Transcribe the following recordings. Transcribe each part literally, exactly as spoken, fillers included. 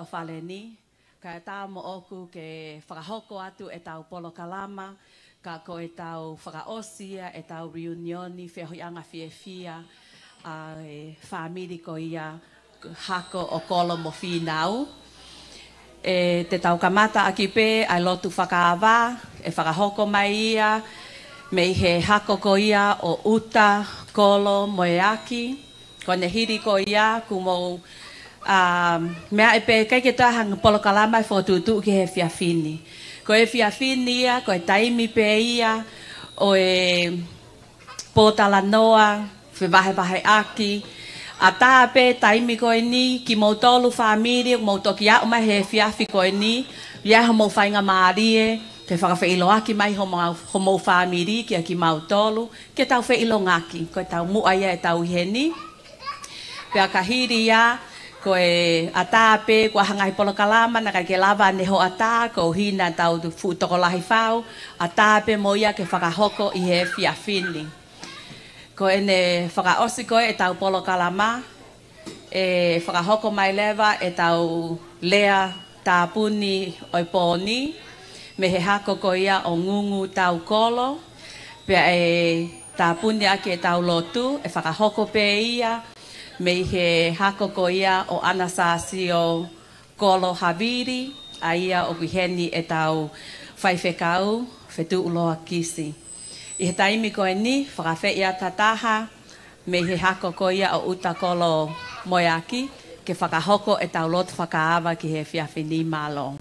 Faleni, ka tā mo oku ke whakahoko atu e tau polo kalama, ka ko e tau whakaosia, e tau reunioni, whehoianga whiewhia, a e whamiri ko ia hako o kolo mo whinau. E te tau kamata aki pē, ai lotu whakaawa, e whakahoko mai ia, me he hako ko ia o uta, kolo, moeaki, ko ne hiri ko ia, kumo Um, mea e pe kai ke tahang polo kalama e whotutu ki he whiawhini. Ko e whiawhini ia, ko e taimi pe ia, o e pōtala noa, whiwahe wahe aki. A tā pe taimi ko e ni, ki mou tolu whamiri, mou toki au mai he whiawhi ko e ni, ia ho mou whainga maarie, ke whakawhailo aki mai ho mou whamiri, ki a ki mau tolu, ke tau whailo ngaki, ko e tau mua ia e tau heni. Pea kahiri ia, ko e atape ko hangai polo kalama na kai ke lava ne ho ata ko hina tau tu fu toko lahi fau atape moia ke whakahoko i he whiawhini. Ko e ne whakaosi ko e tau polo kalama e whakahoko mai lewa e tau lea tāpuni oi pōni me he hako ko ia o ngungu tau kolo pea e tāpuni ake e tau lotu e whakahoko pe ia me he hako ko ia o anasasio kolo haviri, a ia o kuheni e tau whaiwhekau, whetu uloa kisi. I he taimi ko e ni, whakawhe ia tataha, me he hako ko ia o uta kolo moeaki, ke whakahoko e tau lotu whakaawa ki he whiawhini mālong.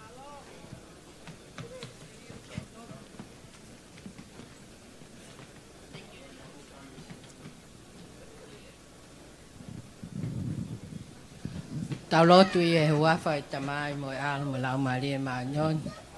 Tau lotu i e huafa i tamai mo e ala mo lau mari e maanyon.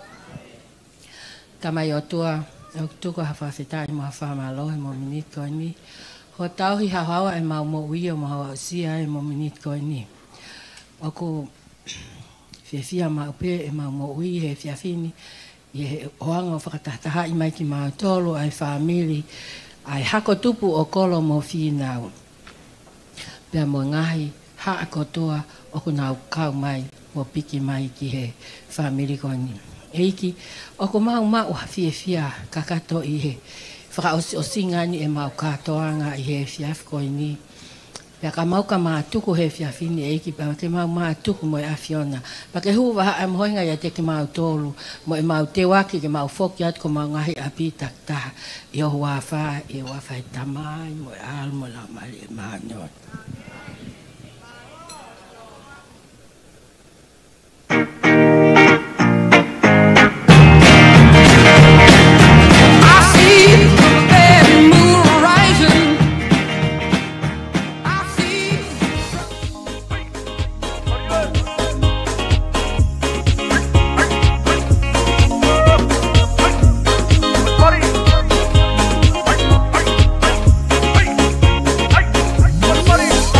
Tamai o tua, e tuko hawhawhitai mo hawha malo e mo minit ko ni. Ho tau hi hawawa e mau mo ui o mo hawa usia e mo minit ko ni. Oku whiawhia mau pe e mau mo ui he whiawhini. I he hoanga o whakatahtaha i mai ki mau tolu ai whamiri. Ai hako tupu o kolo mo whinau. Pea mo ngahi ha akotoa o ko nau kau mai mo piki mai ki he whamiri koni. Eiki, o ko mau mau hawhia whia kakato i he whaka o singani e mau katoanga i he whiaf koni. Pea ka mau ka maa tuku he whiafini eiki, pea ke mau maa tuku mo e awhiona. Pa ke huu waha am hoinga ia te ke mau tolu, mo e mau te waki ke mau whoki at ko mau ngahi api taktaha. I o huawha, i o huawha e tamai, mo e al mo lau mali e maa nyot. Buddy.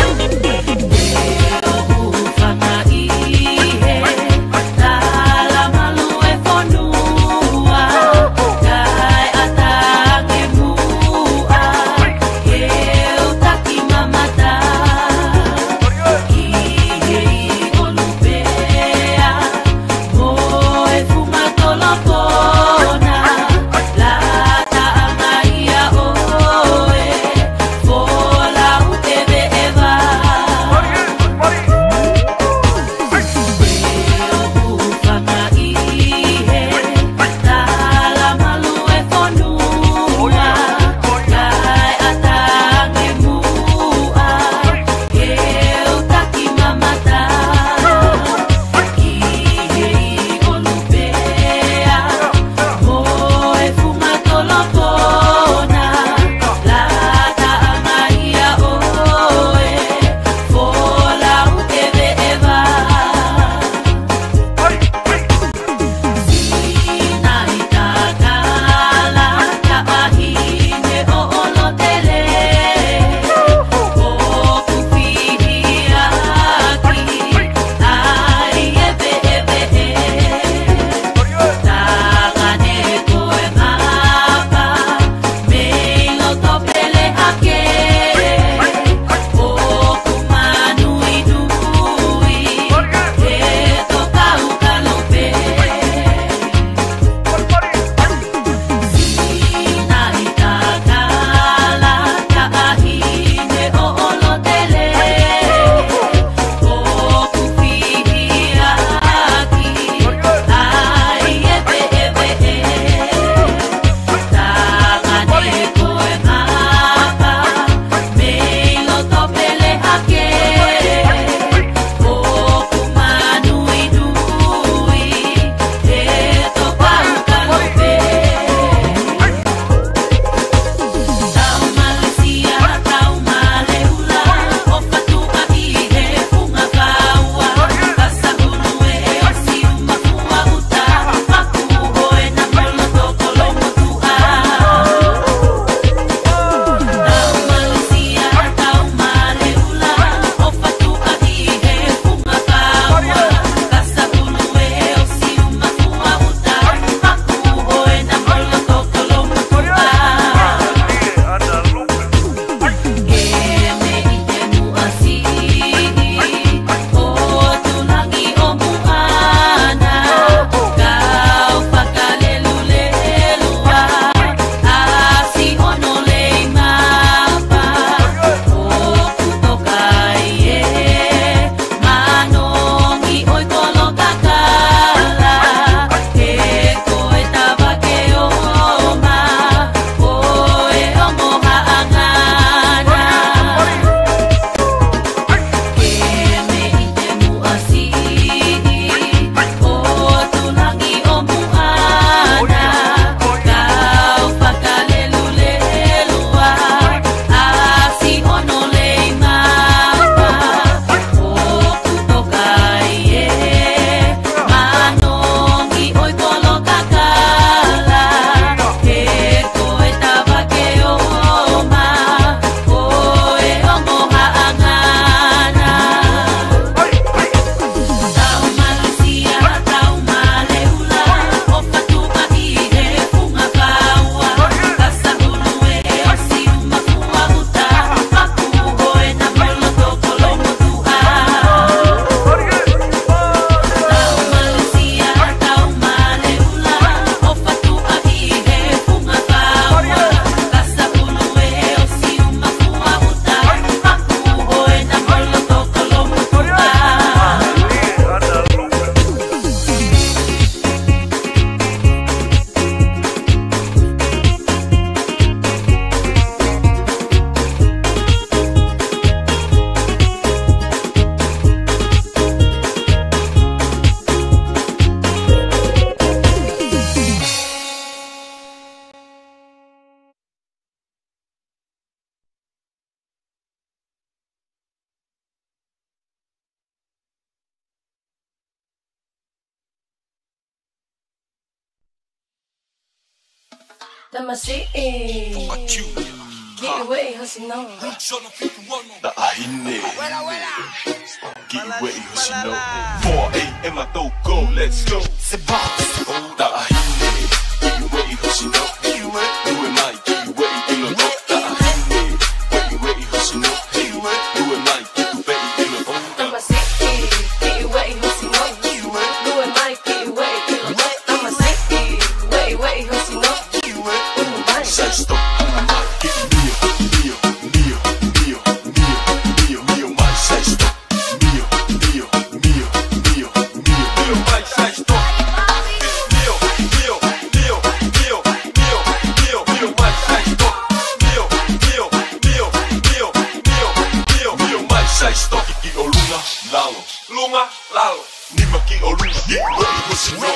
Get away, hustle on. The ahine. Get away, hustle on. four A M I throw go, let's go. C'est boss. The ahine. Get away, hustle on. You and my get away, in the rock. The ahine. Get away, hustle on. You and my get away, in the rock. I'm a city. Get away, hustle on. You and my get away, in the rock. I'm a city. Way, way, hustle on. You and my. Say stop. Get mio, mio, mio, mio, mio, mio, mio, my say stop. Mio, mio, mio, mio, mio, mio, my say stop. Mio, mio, mio, mio, mio, mio, mio, my say stop. Mio, mio, mio, mio, mio, mio, mio, my say stop. Ki o lunga lalo, lunga lalo. Ni ma ki o lunga, ki o lunga sino.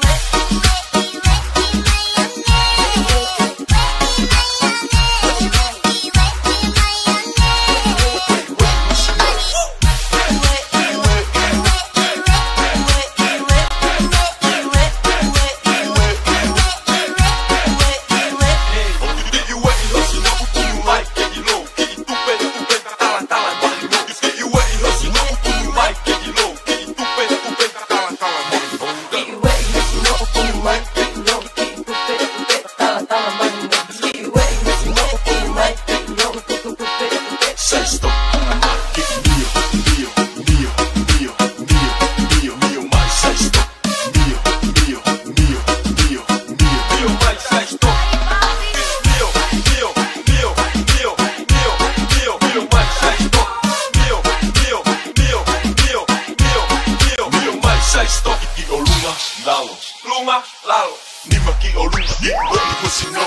Lalo, lunga, lalo, ni ma ki o lunga, ki o lunga sino.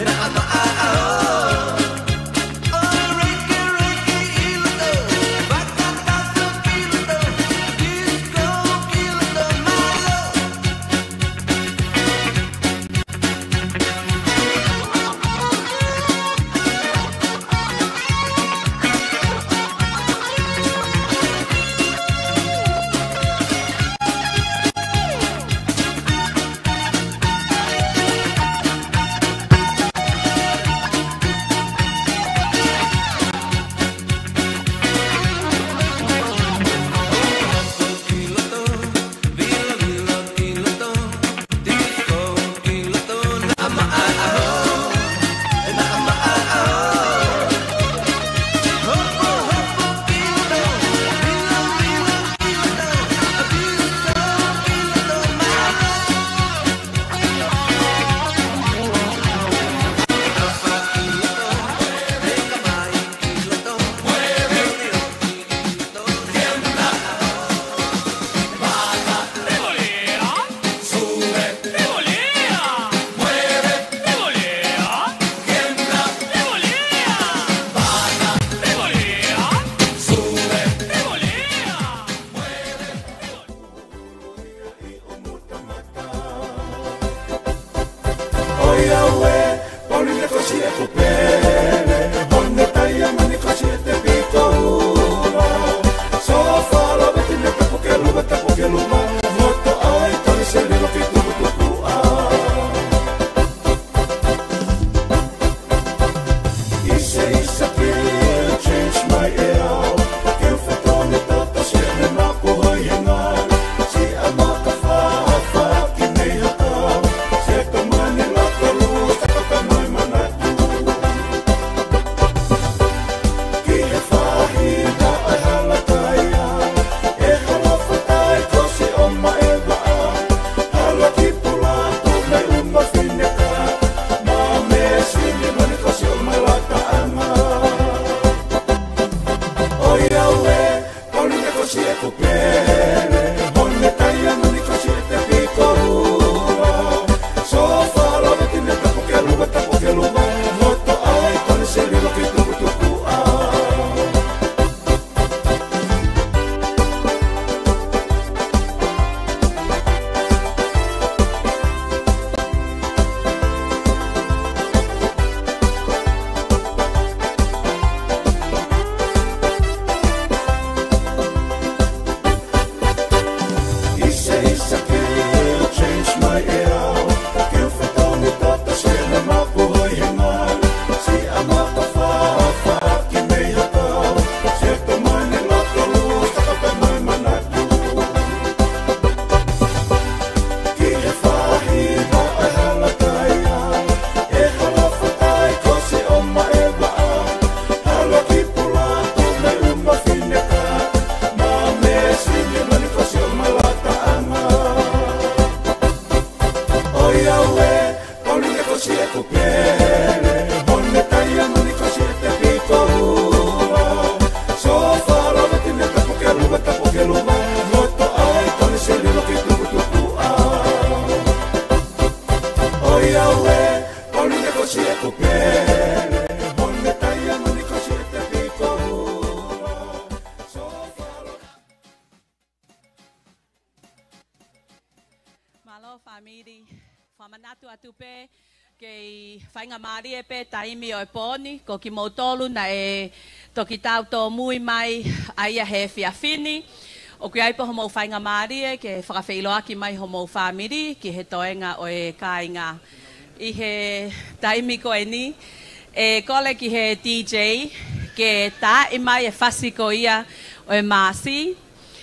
Taimi o e poni, ko ki mautolu na e toki tau tō mui mai aia he whiawhini. O ki aipa ho mau whainga maarie, ke whakawhailoaki mai ho mau whamiri, ki he toenga o e kāinga. I he taimi ko e ni, e kole ki he D J, ke tā i mai e whasi ko ia o e māsi,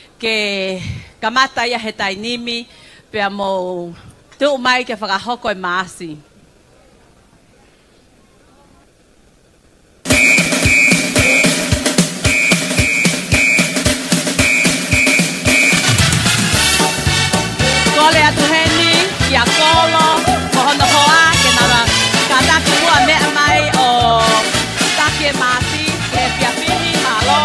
ke kamata ia he tainimi, pia mo tu mai ke whakahoko e māsi. Kole atu heni, kia kolo, mohono hoa, ke nara kataki mua mea mai o taki e masi, ke piawhini, malo.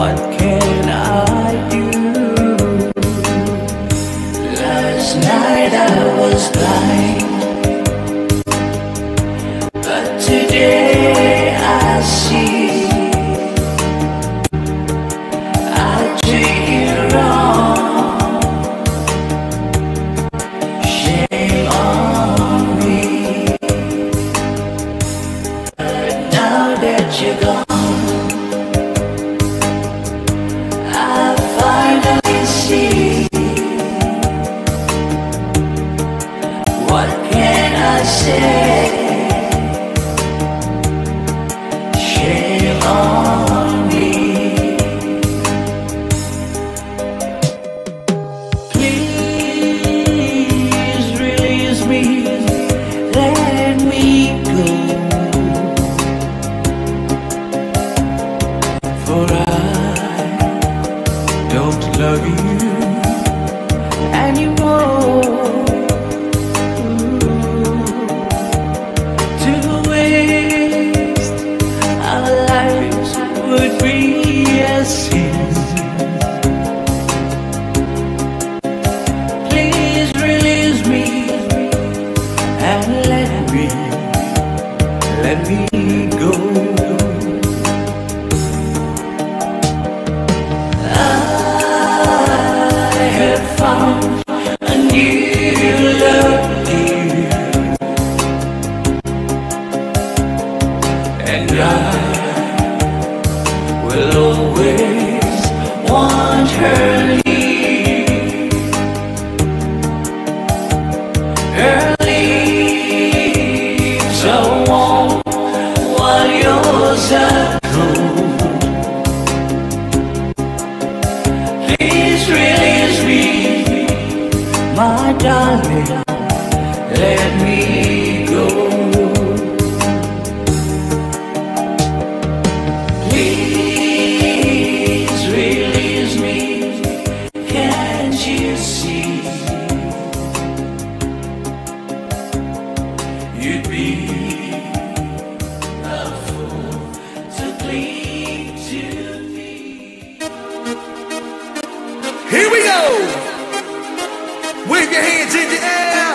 What can I do? Last night I was blind, but today I see. I treat you wrong, shame on me. But now that you're gone, what can I say? Shame on me. Please release me, let me go, for I don't love you anymore. To waste our lives would be a sin. Please release me and let me, let me go. Found a new love, dear, and I will always want her near. Her leaves are warm while yours are cold. Please release me, my darling, let me go. Please release me, can't you see? You'd be a fool to cling to me. Here we go. Wave your hands in the air.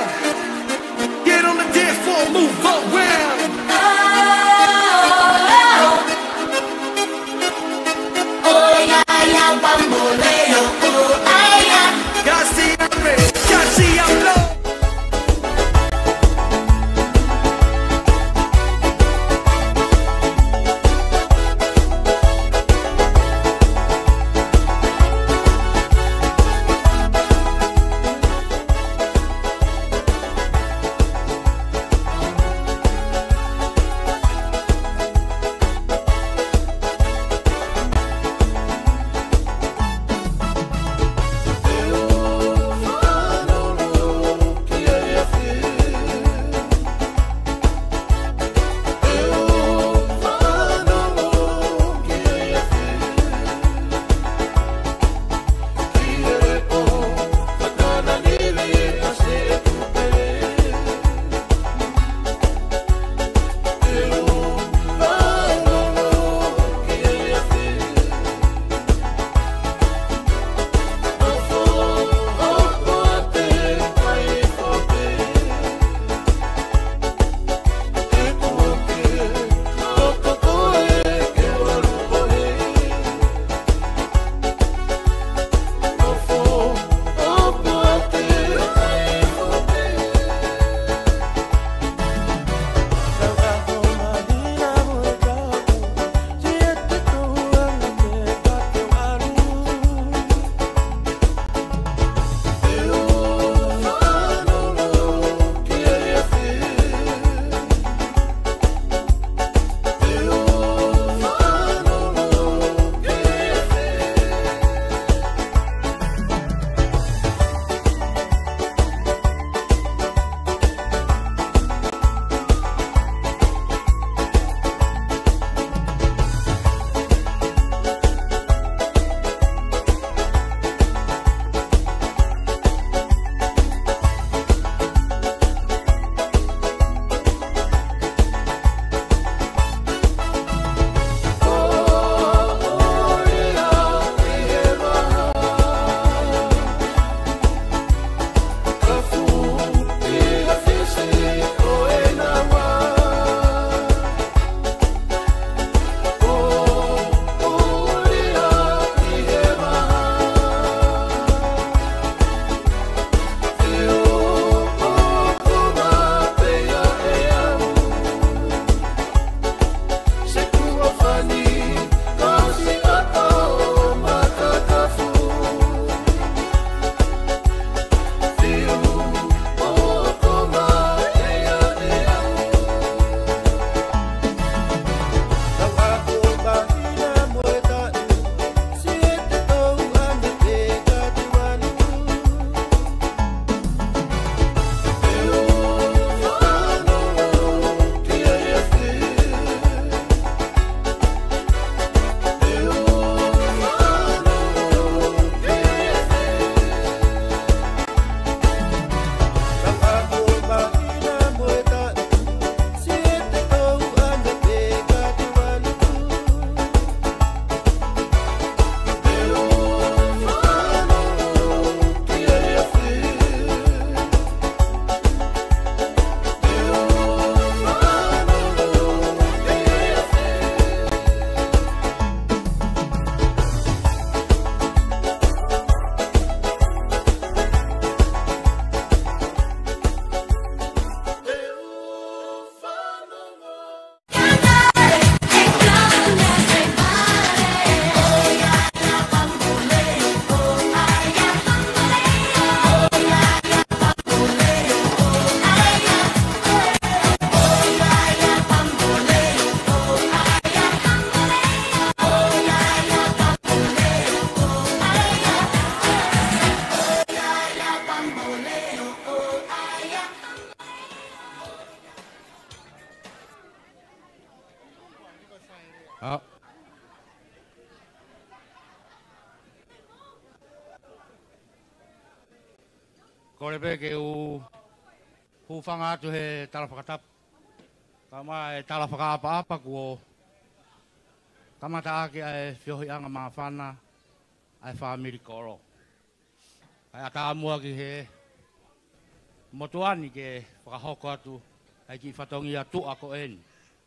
Korebe ke u hufanga tu he tala whakatap. Kama e tala whakaapa-apa kuo. Kama taake ai whiohi anga maa whana ai whaamiri koro. Ai ata amua ki he motuani ke whakahoko atu ai ki whatongi atu ako eni.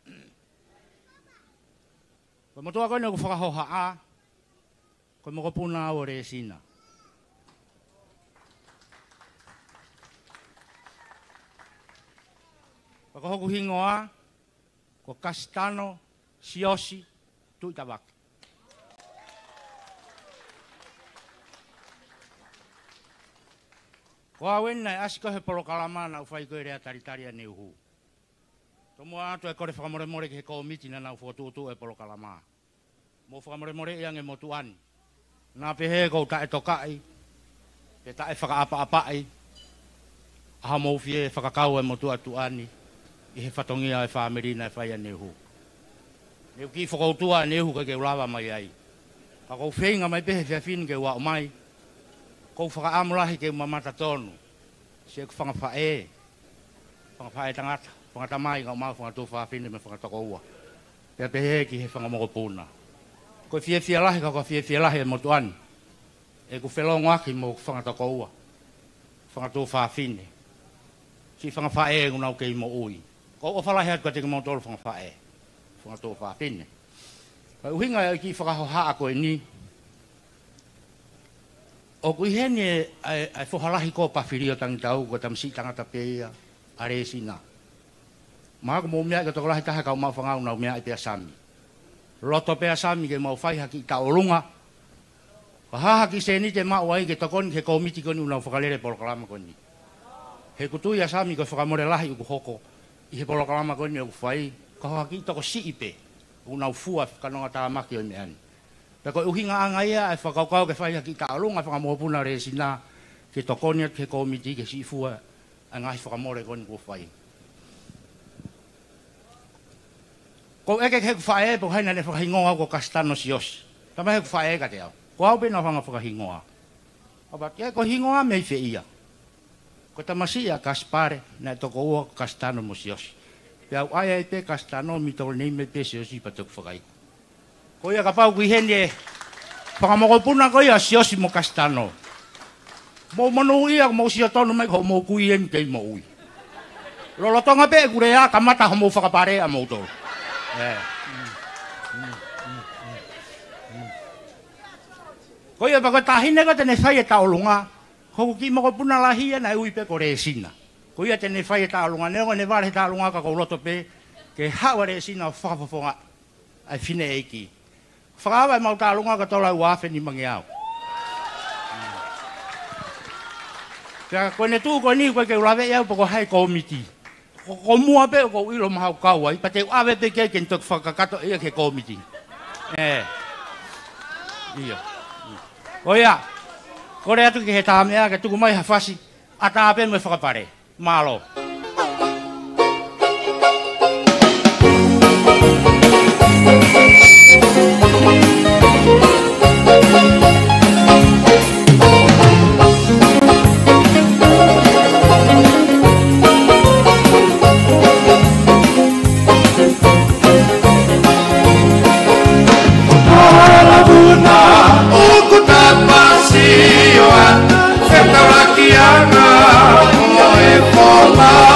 Ko motua koe ne ku whakahoha a, ko moko puna o re sina. Whakahoku hingoa, ko Kastano, Siosi, tui tawaki. Ko awen nai asiko he polokalama na ufai koe rea taritari a neuhu. Tomua atu e kore whakamore-more ke he komiti na nau whotutu e polokalama. Mo whakamore-more iang e motuani. Nā pehe kou tae tokai, pe tae whakaapa-apai, aha mou fie whakakau e motu atuani, i he whatongia e whaamerina e whaia neuhu. Neu ki whakautua neuhu ka ke ulawa mai ai. Ka kou whenga mai pehe whiawhin ke ua o mai, kou whakaamulahi ke mamata tonu, se ku whangawhae, whangawhae tangata, whangatamai ka umau whangatu whaafine me whangatoko ua. Pea pehe ki he whangamoko puna. Ko fie fie lahi ka ko fie fie lahi e motuani, e ku whelongo aki mo whangatoko ua, whangatu whaafine. Si whangawhae ngunau ke i mo ui. Ko o whalahi atu ka te kumau tolu whangawhae, whangatu whaafine. Ka uhinga e ki whakahoha ako e ni, o kui heni e whohalahi ko pawhirio tangi tau ko tamsi tangata peia a re sina. Maa ko mo mea ke toko lahi taha kau mau whangau nau mea i pea sami. Loto pea sami ke mau whai haki ta orunga. Ka hahaki se ni te mau ai ke tokoni ke komiti koni unau whakalere polokalama koni. He kutui a sami ko whakamore lahi uku hoko i he polokalama koni uku whai. Ka hahaki toko si ipe unau fua kanonga tāmaki o meani. Peko uhinga anga ia e whakaukau ke whai haki ta orunga whakamopuna re sina ke tokoni at ke komiti ke si fua a ngai whakamore koni uku whai. Ko eke ke whae po haina ne whakahingoa ko Kastano Siosi. Tama he whae ka te au. Ko au pena whanga whakahingoa. Aba ke ko hingoa mei fe ia. Ko tamasia Kaspare na toko ua Kastano mo Siosi. Pe au aia i pe Kastano mi tolo nei me pe Siosi pa toku whakai. Ko ia ka pau kui hene e whakamokopuna ko ia Siosi mo Kastano. Mo manu ia mo sia tonu mai ko mo kui hene kei mo ui. Lolotonga pe kure a kamata ho mo whakapare a mo tolo. Ko ia bako tahine ko tene whai e taolunga, ko ki moko puna lahia na ui pe ko re sina. Ko ia tene whai e taolunga, neo ne ware taolunga ka ko loto pe, ke hawa re sina o whakapafonga ai fine eiki. Whakawa e mau taolunga ka tola uafe ni mangi au. Pea ko ne tu ko ni ko ke ulawe iau poko hai komiti. Ko mua pe ko ilo mahau kau ai, pa te awe pe ke ken tok whakakato ia ke komiti. Eh. Iyo. O ia, ko rea tu ke he tāmea ke tuku mai hawhasi, a tāpe me whakapare. Malo. Esta vaquiana no es forma.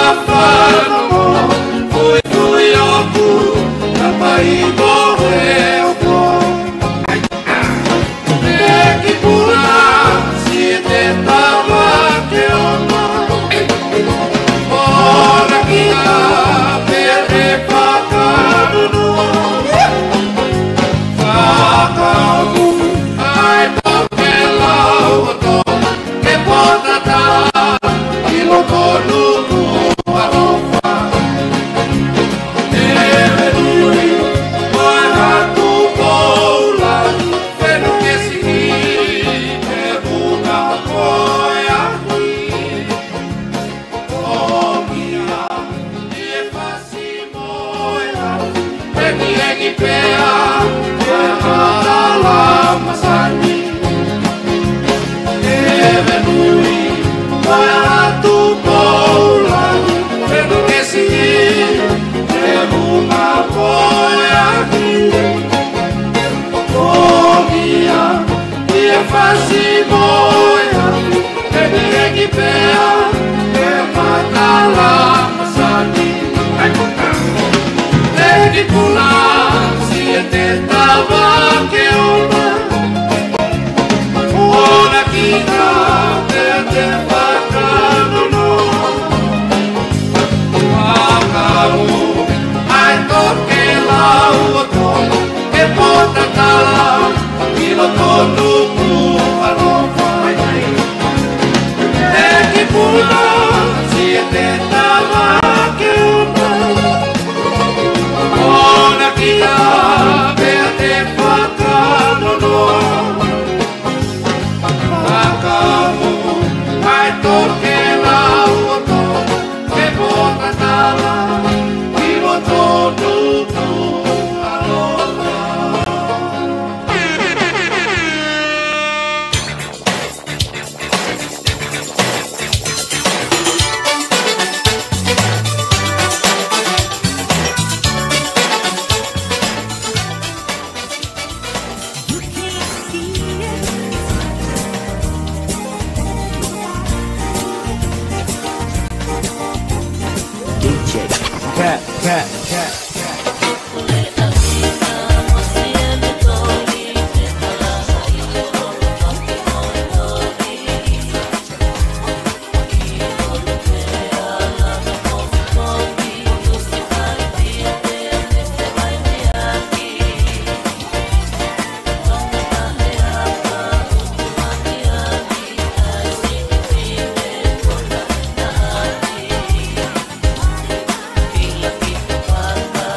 Papa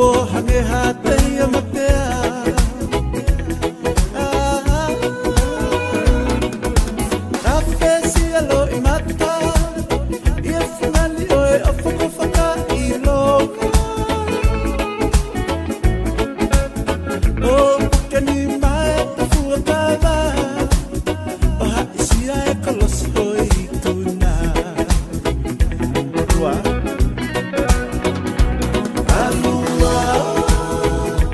hange hate ia mapea Tafe si alo i mata Ia fungali oe a fuko whaka i loka O pukani mai ta fuatawa O hai sia e kolos hoi tuna Rua Alua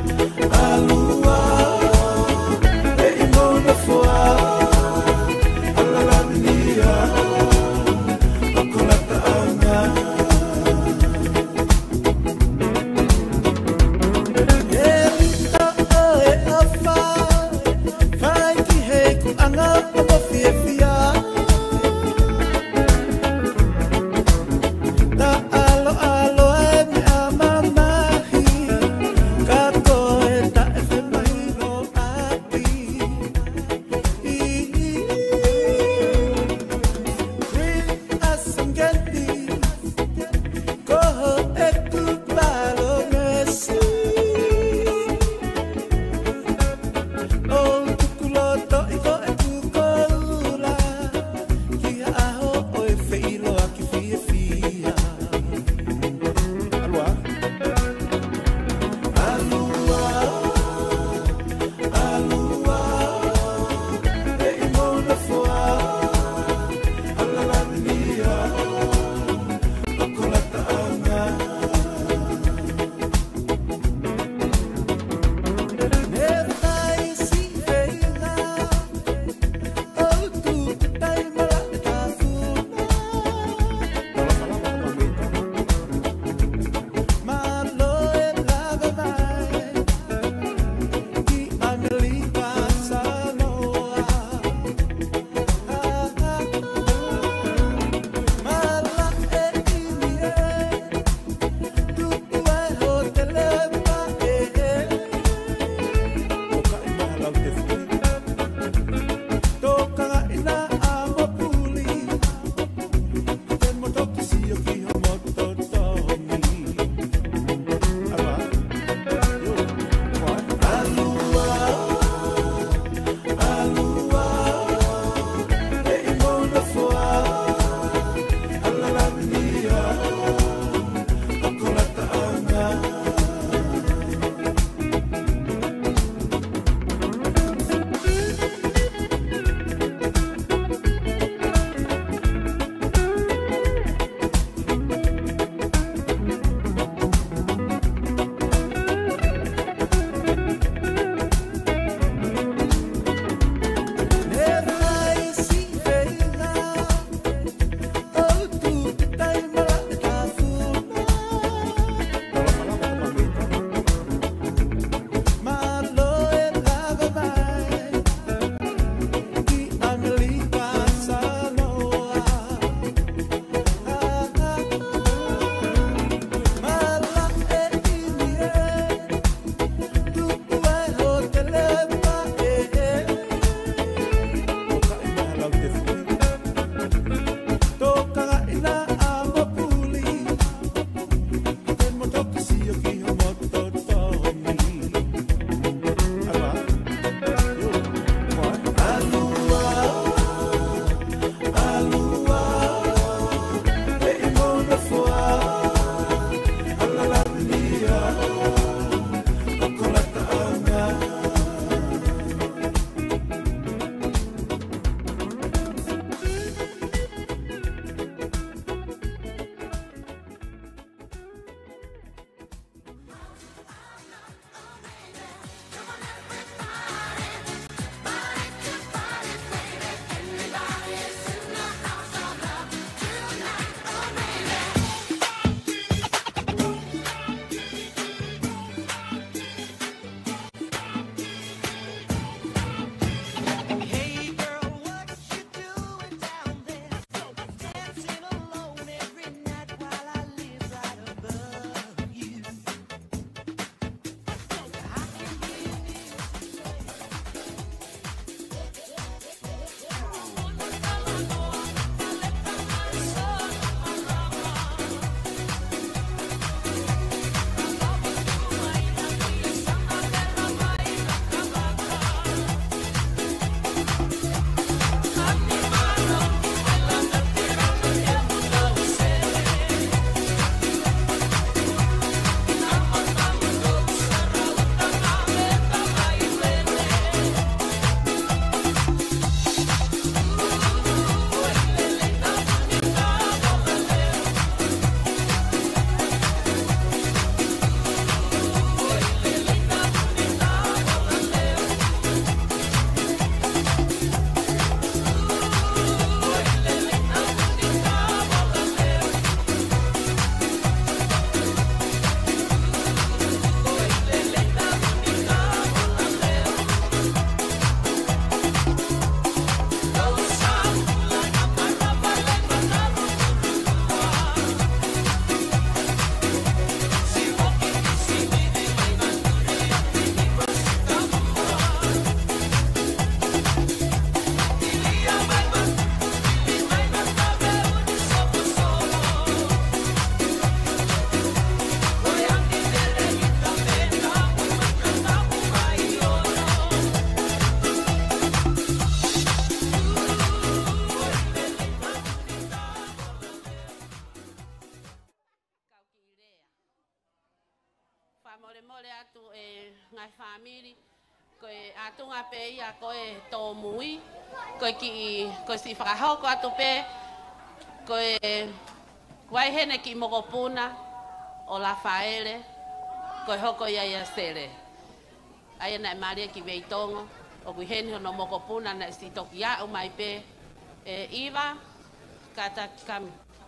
whamore more atu e ngai whamiri. Koe atunga pe ia koe tō mui. Koe ki, koe si whakahoko atu pe. Koe waihene ki mokopuna o la whaere. Koe hoko ia ia sere. Aia nai maria ki veitongo. O kui hene no mokopuna na si toki au mai pe. E iwa, kata kami.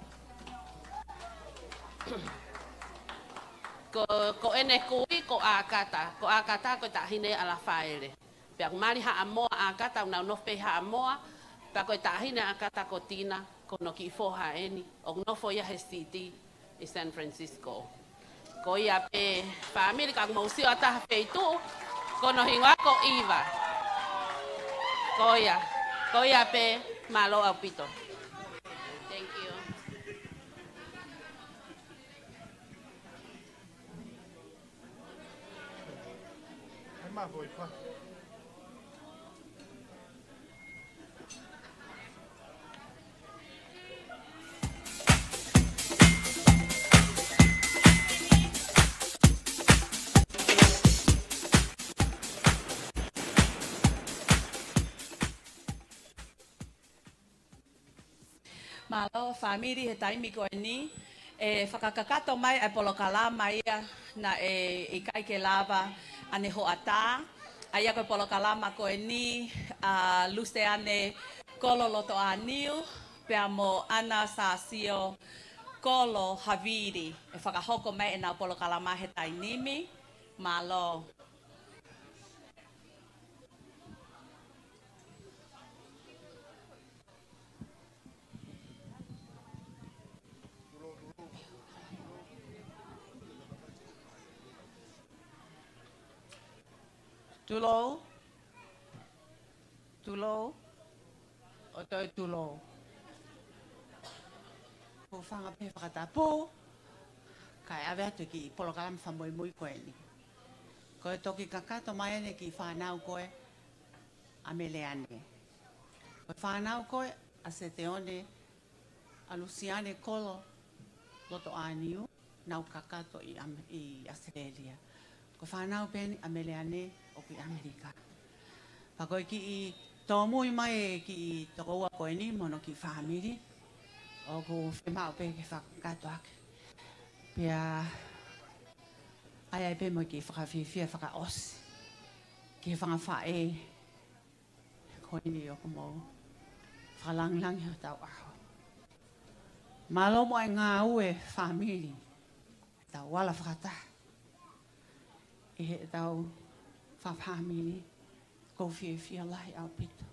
Ko, ko ene kui, ko a kata. Ko a kata, ko tahine ala whaere. Pea kumari haa moa a kata, unau nofe haa moa. Pea ko tahine a kata ko tina, ko no ki foha eni. O nofo ia he city i San Francisco. Ko ia pe whaamiri ka mausio ataha peitu, ko no hingoa ko iwa. Ko ia, ko ia pe malo au pito. Thank you. Ma voi qua. Malo, family he taimi ko ni e whakakakato mai ai polokalama ia na e i kai ke lava ane ho ata aia ko polokalama ko ni a luste ane kolo loto aniu pe mo ana sa sio kolo haviri e whakahoko mai e na polokalama he tainimi malo. Tulo, tulo, oto tulo. Ko whanga pe whakatapo, kai awe atu ki polokalama whamoi mui koe ni. Koe toki kakato mai ane ki whanau koe a mele ane. Koe whanau koe a se te one a Luciane Kolo loto aniu nau kakato i, i Australia. Ko whanau peni a mele ane o ki Amerika. Pakoe ki i tō mui mai ki i tokoua koe ni mono ki whamiri. O ko whemau pe ke whakato ake. Pea ai ai pe mo ki whakawhiwhia whakaosi. Ki whangawhae. Koe ni o ko mo whakalanglangi o tau aho. Malo mo ai ngā ue whamiri. Tau wala whakata. E he tau whawhamiri. Ko whiwhia lahi au pito.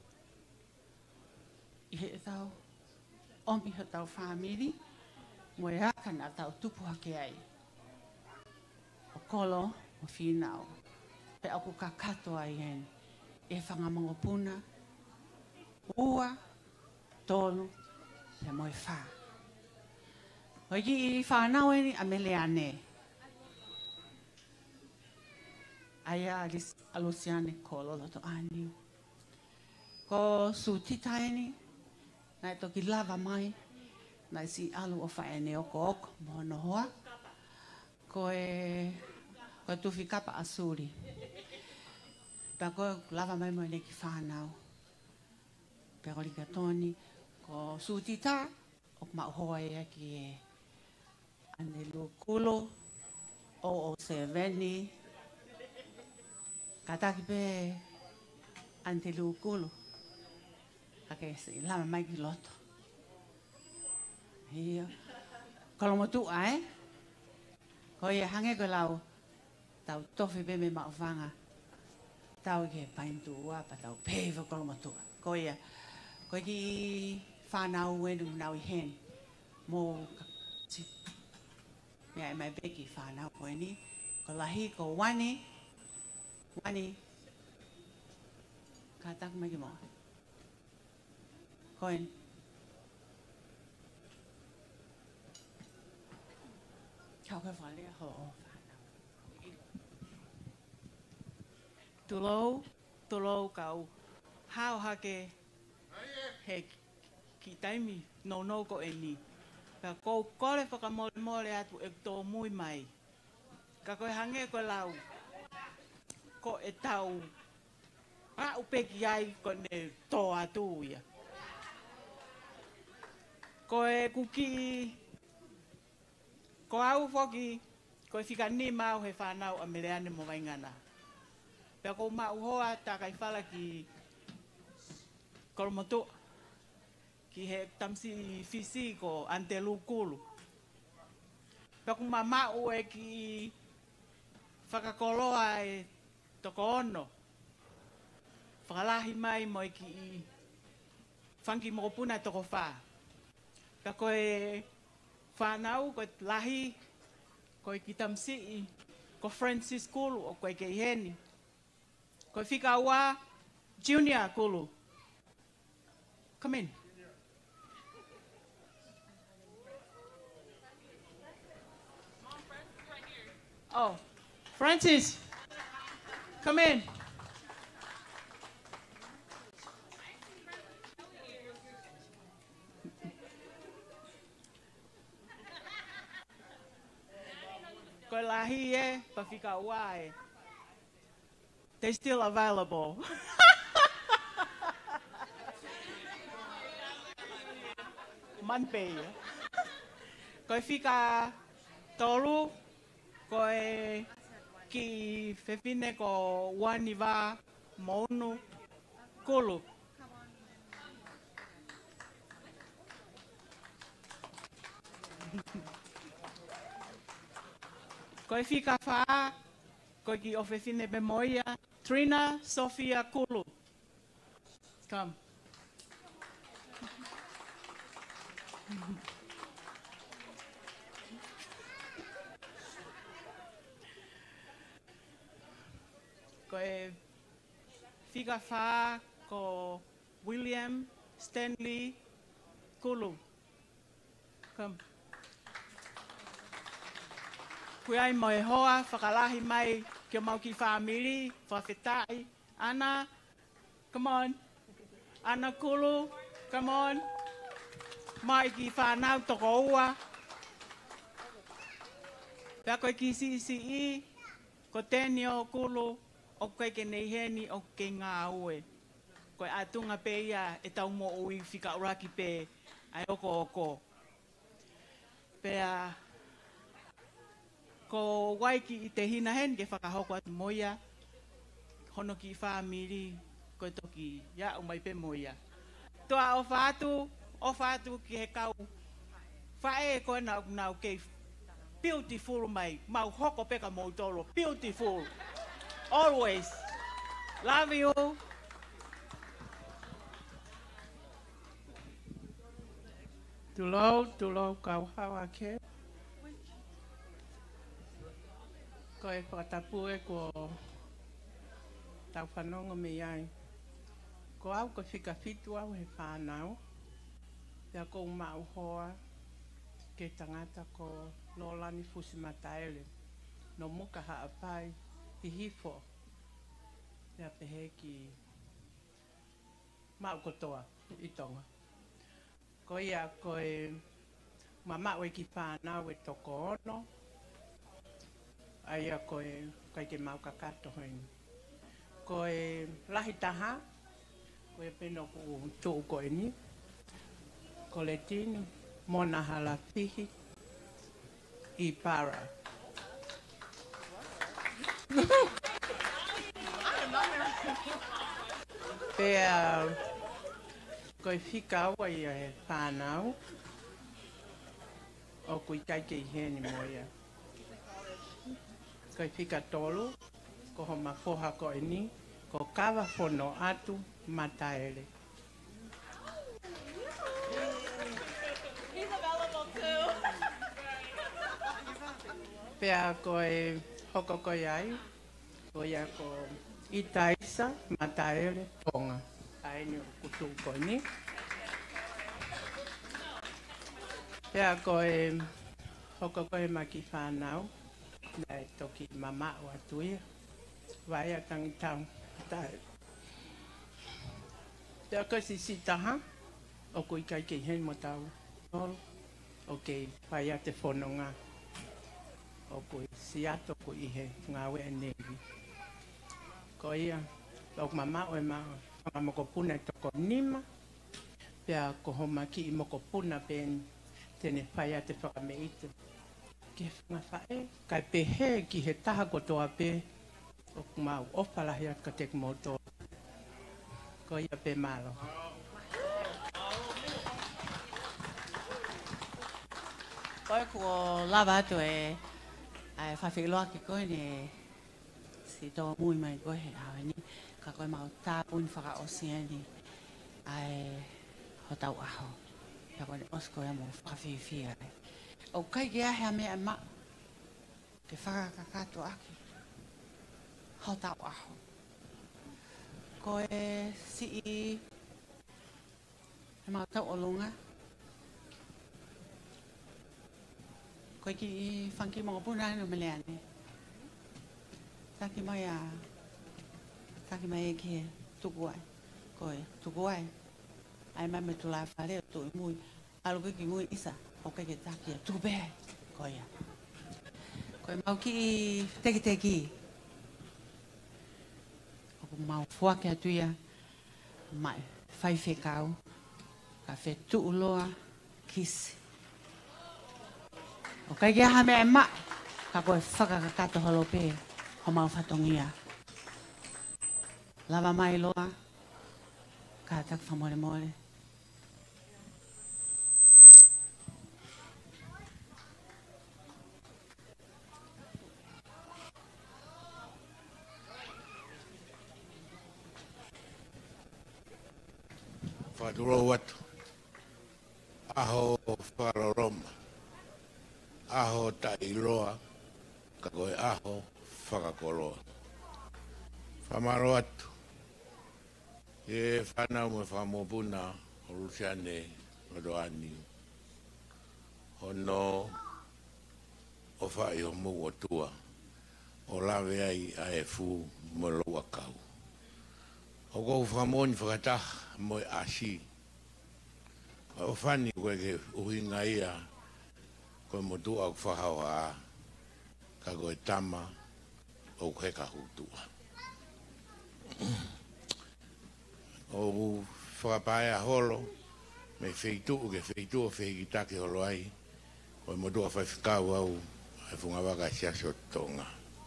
I he tau omi ho tau whamiri. Mo e akana tau tupu hake ai. O kolo o whinau. Pe aku kakato ai hen. E whangamangopuna. Ua. Tonu. Pe mo e wha. Hoi ki i whanau eni a mele ane. Aia a Luciane Kolo loto aniu. Ko su tita eni. Nai toki lava mai. Nai si alu o whaene oko oko. Mono hoa. Ko e... Ko e tuwhi kapa asuri. Pea ko lava mai mo e neki whanau. Pea ko lika toni. Ko su tita. O ma hoa e ki e... Ane lukulo. O o se veni. Kataki pe ante lukulo. Kake se lama mai ki loto. Hio. Kalo mo tu ai. Ko ia hange ko lau. Tau tofi pe me maufanga. Tau ke paintu ua pa tau peiva kalo mo tu. Ko ia. Ko ki whanau wenu nau i hen. Mo si. Mea e mai beki whanau ko ni. Ko lahi ko wani. Wani. Katak mai ki mo. Koen. Kau ka whale a ho o whanau. Tulou, tulou kau. Hao hake he ki taimi no no ko e ni. Pea kou kore whakamole mole atu e tō mui mai. Ka koe hange koe lau. Ko e tau. A upeki ai ko ne tō atu ia. Ko e kuki. Ko au foki. Ko e whika ni mau he whanau a meleane mo waingana. Pea ko mau hoa tā kai whala ki Koromotu. Ki he tamsi fisi ko Antelu Kulu. Pea ko ma mau e ki whakakoloa e toko ono. Whakalahi mai mo e ki whanki mokopuna toko wha. Pea ko e whanau, ko e lahi, ko e ki tamsi ko Francis Kulu o ko e kei heni. Ko e whika ua Junior Kulu. Come in. Oh, Francis, come in. Ko lahi e, pa whika ua e. They're still available. Manpei. Ko e whika tolu, ko e ki whewhine ko waniwa monu kulu. Ko e whika wha, ko ki o whewhine be moia, Trina Sofia Kulu. Come. Ko e whika wha ko William Stanley Kulu. Come. Kui ai mo e hoa, whakalahi mai ki o mau ki whamiri, whawhetai. Ana, come on. Ana Kulu, come on. Mai ki whanau toko ua. Pea koe ki si si i, ko tēni o Kulu, o koe ke nei heni o ke ngā ue. Koe atunga pe ia e tau mo ui whika uraki pe ai oko oko. Pea ko waiki i te hina hen ke whakahoko atu moia, hono ki whamiri, koe toki ia umai pe moia. Toa o whātu, o whātu ki he kau, whae koe nau nau kei beautiful mai, mau hoko peka mou tolo, beautiful, always. Love you. Tulo, tulo kau hawa ke. Ko e whakatapu e ko tau whanonga me ai. Ko au ko whika whitu au he whanau. Pea ko umau hoa ke tangata ko Lolani Fusimataele. No muka haapai i hifo. Pea pehe ki mau kotoa i tonga. Ko ia ko e mamau e ki whanau e toko ono. Aia ko e kai ke mau kakato hoini. Ko e lahi taha, ko e peno ku tuu ko e ni. Ko le tini, mona hala pihi, i para. Pea, ko e whika awa ia e whanau, o kui kai ke i heni moia. Ko i whika tolu, ko ho mafoha ko e ni, ko kawa whono atu mataele. He's available too. Pea ko e hoko ko iai, ko ia ko itaisa mataele tonga. Aini o kutu ko ni. Pea ko e hoko ko e maki whanau. Nai toki mama o atuia. Vai a tangitau. Tai. Pea ko si si taha. O ko i kai kei hei mo tau. O kei vai a te whanonga. o ko siato ko i he ngawe e nevi. Ko ia, lau mama o e maa, whanga moko puna i toko nima, pia ko homa ki i moko puna pen tene whai a te whakameite. Ki he whanga whae, kai pe he ki he taha ko toa pe, o kumau opalahi a ka tek moto. Ko ia pe malo. Koe ko lava atu e ai whawhiloa ki koe ne si tō mui mai koe he awe ni ka koe mau tāpuni whaka osia ni ai ho tau aho ka koe ne osko e mo whawhiwhia e o kai ke ahe a mea ma ke whakakato aki ho tau aho koe si i e mau tau o lunga koe ki whanki mga puna no meleane. Taki mai a, taki mai e ki tuku ai. Koe, tuku ai. Ai mai me tulai whare o tui mui. Alo koe ki mui isa, o kai ke taki a tuku behe. Koe a. Koe mau ki teki teki. O mau fuake atuia. Mai, whai whekau. Ka whe tuu loa, kisi. O kai kia hame e ma, ka koe whakakakato holo pē, ho mau whatongia. Lava mai loa, ka tak whamore more. Whaduro watu, aho wharoroma. Aho ta iloa, ka koe aho whakakoroa. Whamaro atu. E whanau me whamopuna o Luciane Rodoani. Hono o whai o mu o tua. O lawe ai a e fu mo loa kau. O kou whamoni whakatah mo e asi. O whani koe ke uhinga ia koe motu au whahau a ka koe tama o heka hutua. O whakapae a holo me wheitu ke wheitu o whehikitake holo ai koe motu a whaifikau au e whunga waka siaso tonga.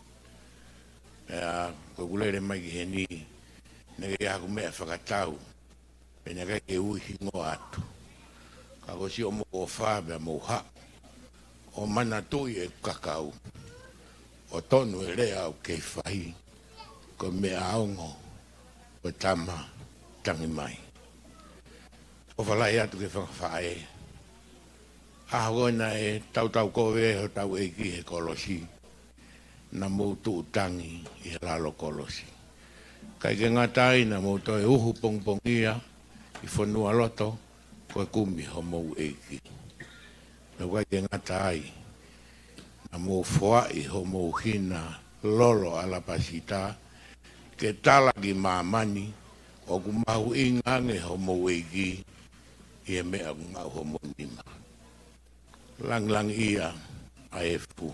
Ea koe kulere mai ki he ni nege aku mea whakatau e nege ke ui hingo atu. Ka koe si o mo o whaabea mo haa o mana tui e kakau, o tonu e rea o kei whahi, ko mea aongo, o tama tangi mai. O whalai atu ke whakawhae, ahogona e tau tau kowe ho tau eiki he kolosi, na moutu utangi i he lalo kolosi. Kai ke ngatai na mouto e uhu pongpongia, i whanua loto, koe kumi ho mou eiki. Me wai ke ngata ai, na mō whai ho mō hina lolo ala pasita, ke tala ki mamani, o ku mahu ingange ho mō eiki, i e mea ku mau ho mō nima. Lang lang ia a e fu.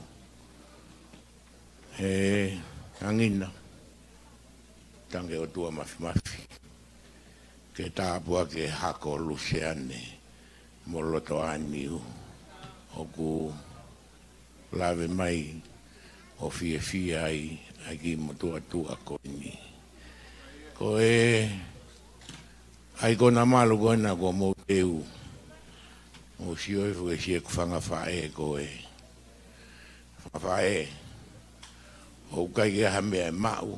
He angina, tange o tua mafi mafi, ke tāpua ke hako Luciane, mo loto aniu. O ku lawe mai o fie fie ai ai ki mo tua tua ko ni. Ko e ai kona malu kona ko mo teu. O si oi fu e si e kufanga whae ko e. Whae. O kai ke hame e mau.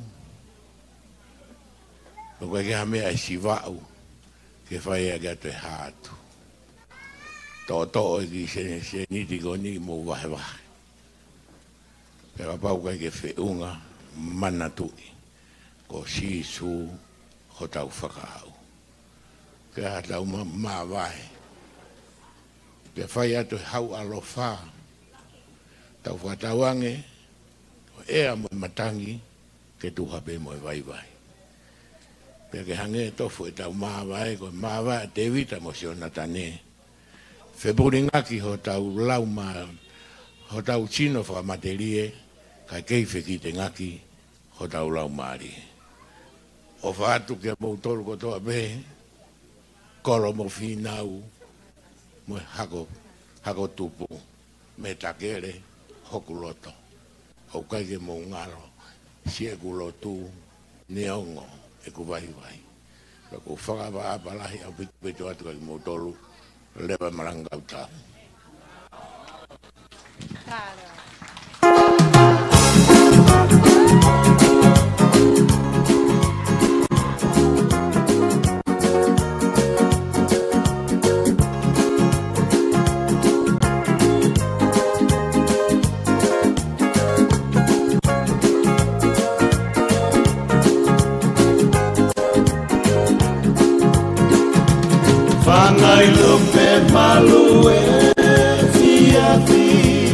O kai ke hame e si vau. Ke whae a gato e hatu. Tō tō e ki se, se niti ko ni mō wahe wahe. Pera pau kai ke whiunga mana tui. Ko si su ho tau whakahau. Ke ha tau ma, ma wahe. Ke whai atu hau alo wha. Tau whatawange. O ea mo matangi. Ke tuha pe mo e vai vai. Pera ke hange tofu e tau ma wahe. Ko ma wahe te vita mo si o natane. Wheburinga ki ho tau lau ma ho tau chino whakamaterie, kai keife ki te ngaki, ho tau lau maari. O whaatu kia moutoru kotoa be, kolo mo whinau, mo hako, hako tupu, me takere, hoku loto. O kaike mo ngaro, sie kulotu, neongo, e ku vai vai. Ko whakawaa palahi au pitu pitu atu kai moutoru, lewa marangau tau. Fangai lupe malue fia fi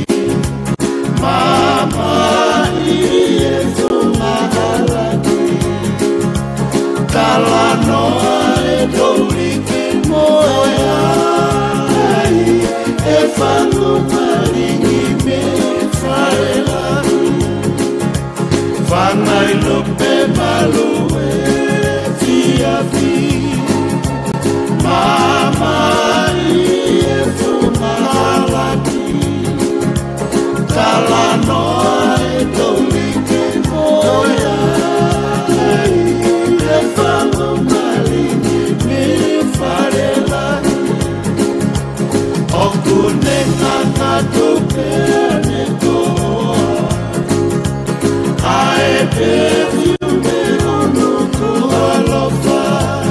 mama iye funga alaki talano e doliki moya e fangu maringi me farelaki Fangai lupe malue fia fi Mama iye fumalaki Talano e dolike moya E fango malingi mi farelaki Okune kakatuke ne koa Ae perfume onuku alofa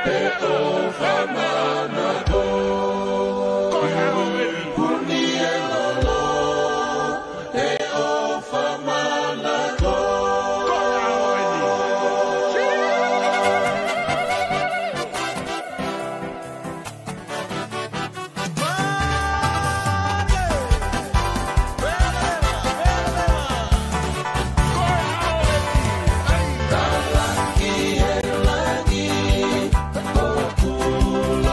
Lagi, lagi, oh,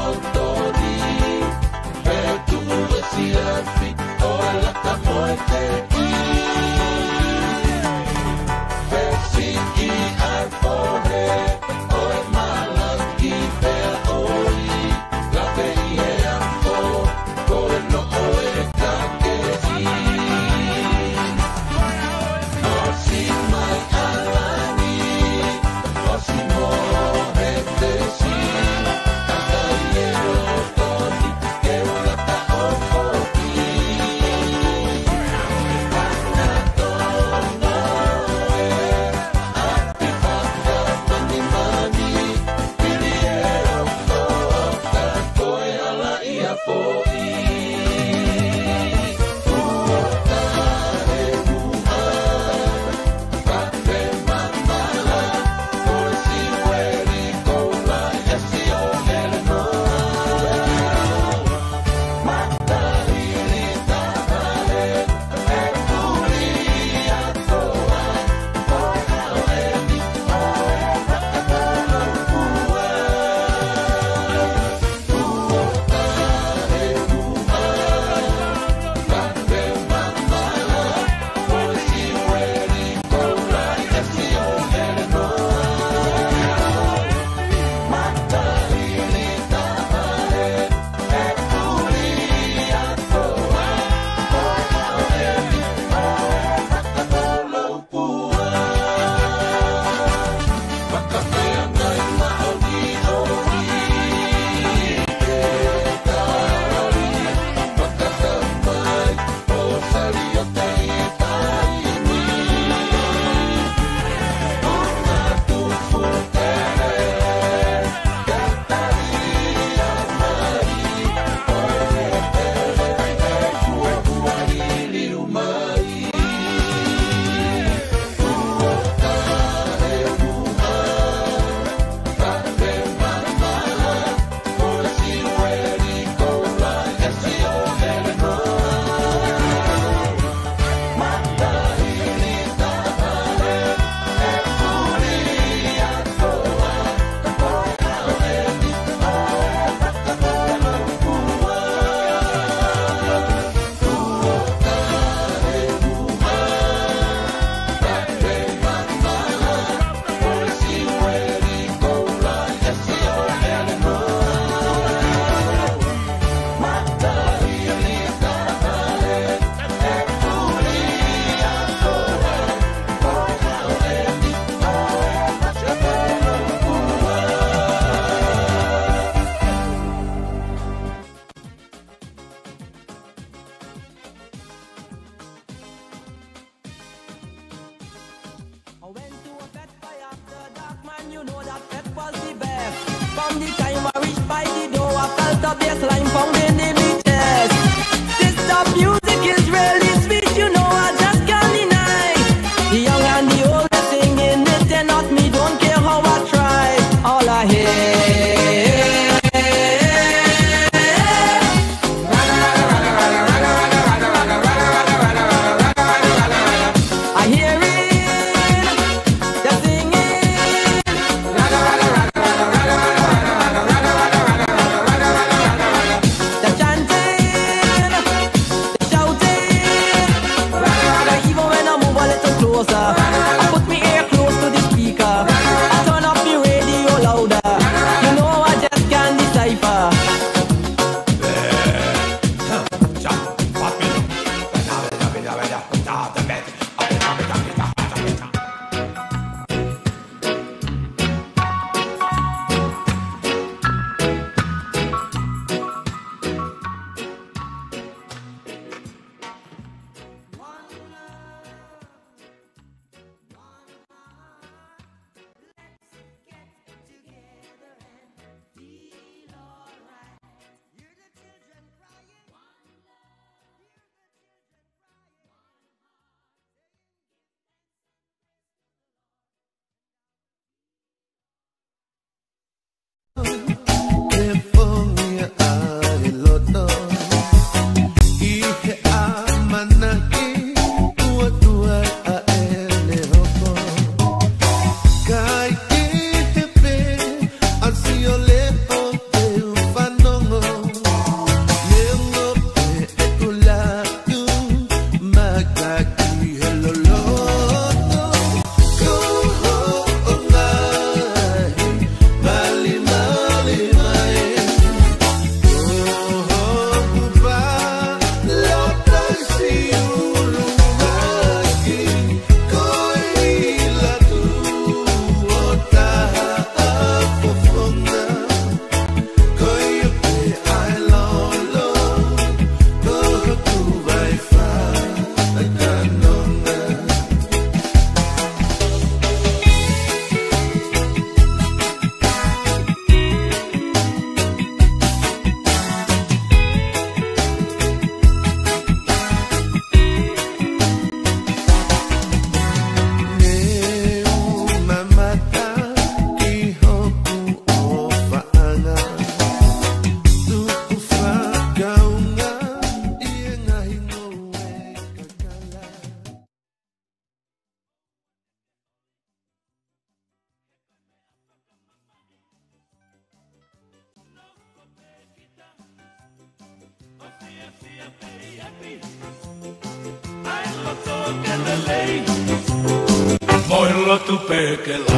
Moi lotu pekela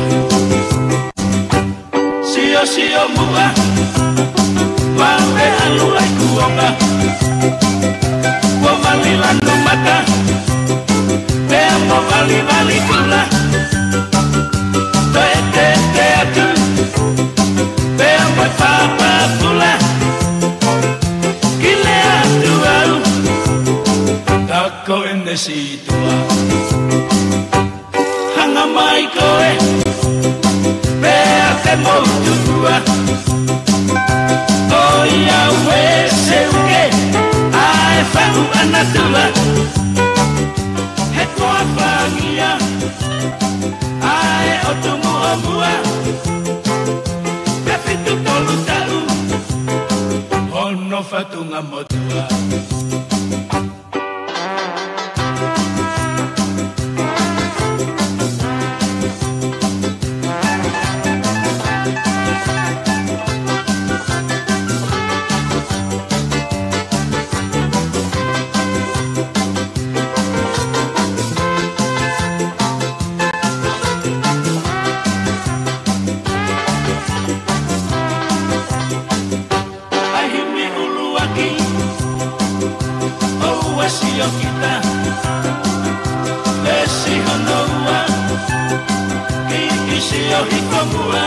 Sio sio mua Mame alu ai kuonga Kwa mali landu mata Pea mo vali vali kula Toe te te atu Pea mo papa kula Kile atu au Kako ene situa Hanga mai koe Pea te moutua Oia ue seuke Ae whau anatula He toa whangia Ae o tumu o mua Pe fitu tolu tau Hono whatunga motua Sio kita Lesi honoa Kiki sio hikomua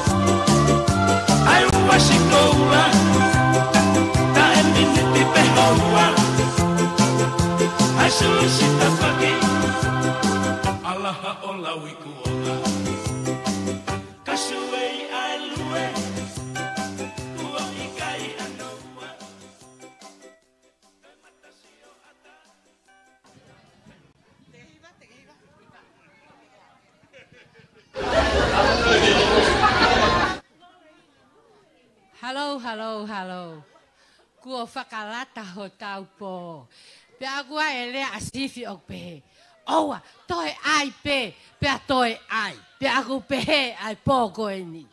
Ai wasi koua Ta emini tipe hoa Ai sulisita pagi Alaha ola wikuola Kasuei ai lue Uo ikai anoa Hello, hello, hello. Kua whakalata ho tau po. Pe agua ele asifi o pe. Owa, toi ai pe, pe toi ai. Pe agu pe ai po koe ni.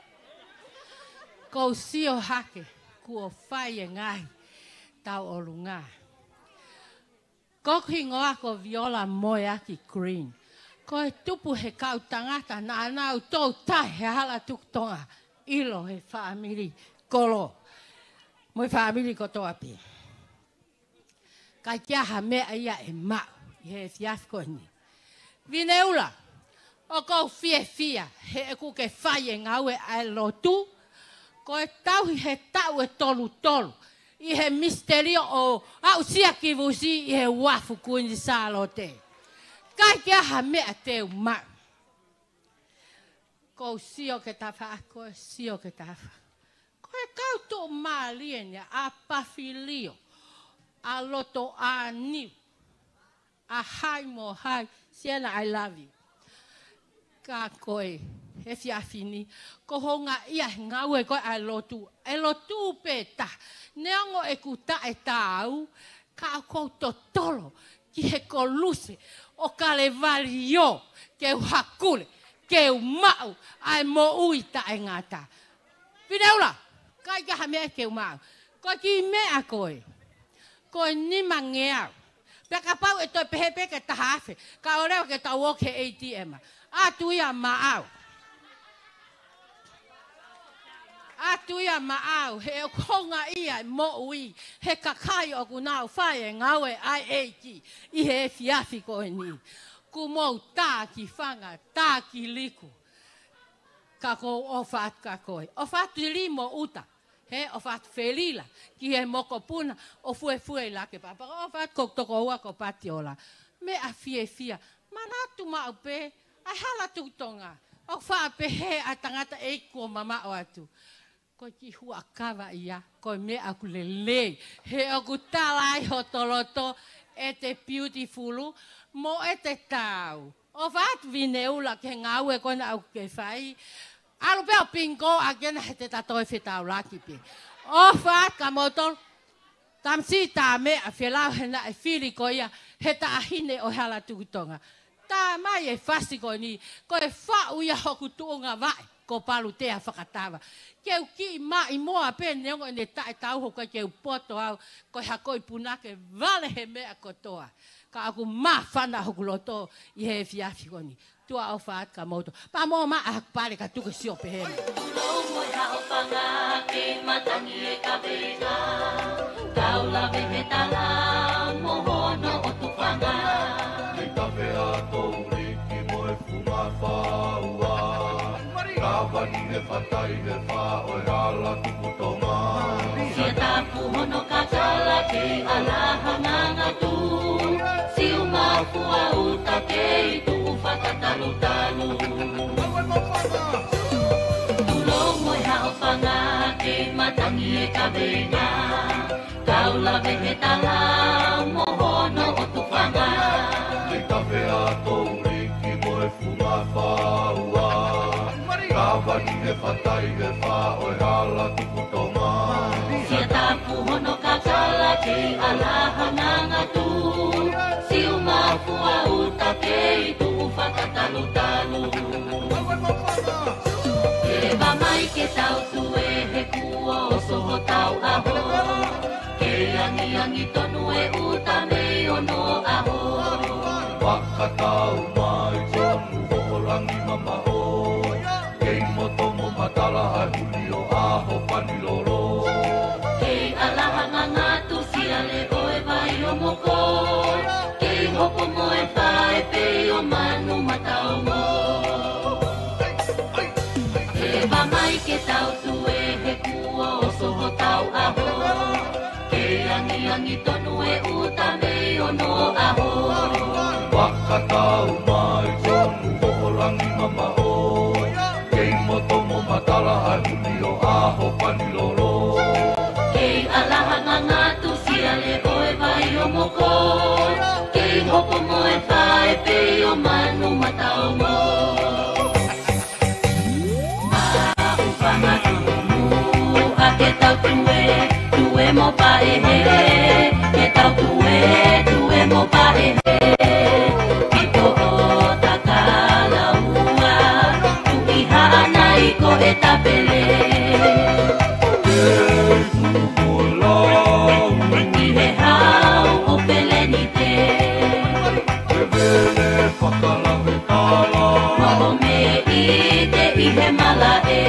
Ko sio hake, kua whai e ngai, tau o lunga. Ko kingoa ko viola moe aki green. Ko e tupu he kau tangata na anau tau tai he hala tuktonga. Ilo he whaamiri kolo. Moi whaamiri koto api. Kai kia ha mea ia e mau. I he fiafko ni. Vineula. O kou fie fia. He e kuke whai e ngau e ai lotu. Ko e tau he tau e tolu tolu. I he misterio o au sia kivusi i he wafu kuini salo te. Kai kia ha mea teu mau. Ko sio ke tafa, ko sio ke tafa. Ko e kauto malienia a pafilio, a loto a niu, a hai mo hai, siena I love you. Ka koe, he fiafini, ko honga ia ngau e koe a lotu, e lotu peta, neongo e kuta e tau, ka kouto tolo, ki he koluse, o ka le valio, ke uhakule, ke umau ai mo uita e ngata. Pineula, kai ka hame ke umau. Ko ki mea koe. Ko ni mangea. Pe ka pau e toi pehepe ke tahafe. Ka oreo ke tau o ke A T M. A tuia maau. A tuia maau. He o konga ia mo ui. He kakai o kunau whae ngawe ai eiki. I he fiafi koe ni. Kumou tā ki whanga, tā ki liku. Ka ko o whaat ka koe. O whaat limo uta. He o whaat whelila. Ki he moko puna o fue fue la ke papa. O whaat kok toko ua ko patiola. Me a fie fia. Manatu mau pe. Ai hala tutonga. O wha pe he a tangata e kua mama o atu. Ko ki hua kawa ia. Ko me aku lelei. He oku talai ho toloto. E te beautifulu. Mo e te tau. O vat vineula ke ngau e kona au ke whai. Alu peo pingo a gena he te tatoe whetau laki pe. O vat ka motor. Tamsi tā me a whelau he na e whiri ko ia. He ta ahine o hala tukutonga. Tā mai e whasi ko ni. Ko e whau ia hoku tuunga vai. ko palu te a whakatawa. Keu ki ma i moa pene ongo ne tae tau ho kai keu poto au ko hakoi punake vale he mea kotoa. Ka aku ma whana hoku loto i he fiafi koni. Tua au whaat ka moto. Pa moa ma a hakpare ka tuke sio pehene. Tulou moi hao whanga ke matangi e ka whenga. Kau lawe he tala mohono o tu whanga. Kei ka whea tou riki mo e funga whaua. Ka wani he whatai he wha o e ala tuku tonga. Sia tapu hono ka tala ke alahanga ngatu. Siu mafua uta ke i tu whakatalu talu. Tulou moi hao whanga ke matangi e ka whenga. Kau lawe he tala mohono o tu whanga. Kei ka whea tou riki mo e funga whaua. Ka wani he whatai he wha o e ala tuku tonga. Sia tapu hono ka tala ke alahanga ngatu. Siu mafua uta ke i tu whakatalu talu. E ba mai ke tau tue he kua o soho tau aho. Ke angi angi tonu e uta me ono aho. Whakatau mai tonu horangi mamaho. Kei moto mo matala hai huni o aho paniloro. Kei alahanga ngatu sia le oe vai o moko. Kei hopo mo e whae pe o manu matau mo. E ba mai ke tau tue he kua o soho tau aho. Kei angi angi tonu e uta me ono aho. Whakatau mai tonu horangi mamaho. Kei moto mo matala hai huni o aho paniloro. Kei alahanga ngatu sia le oe vai o moko. Kei hopo mo e whae pe o manu matau mo. Mawhanga tumu a ke tau tue, tue mo pa e he. Ke tau tue, tue mo pa e he. Kito o takala ua, tuki haanai ko e tapele. I he hau o peleni te. Maho me i te i he mala e.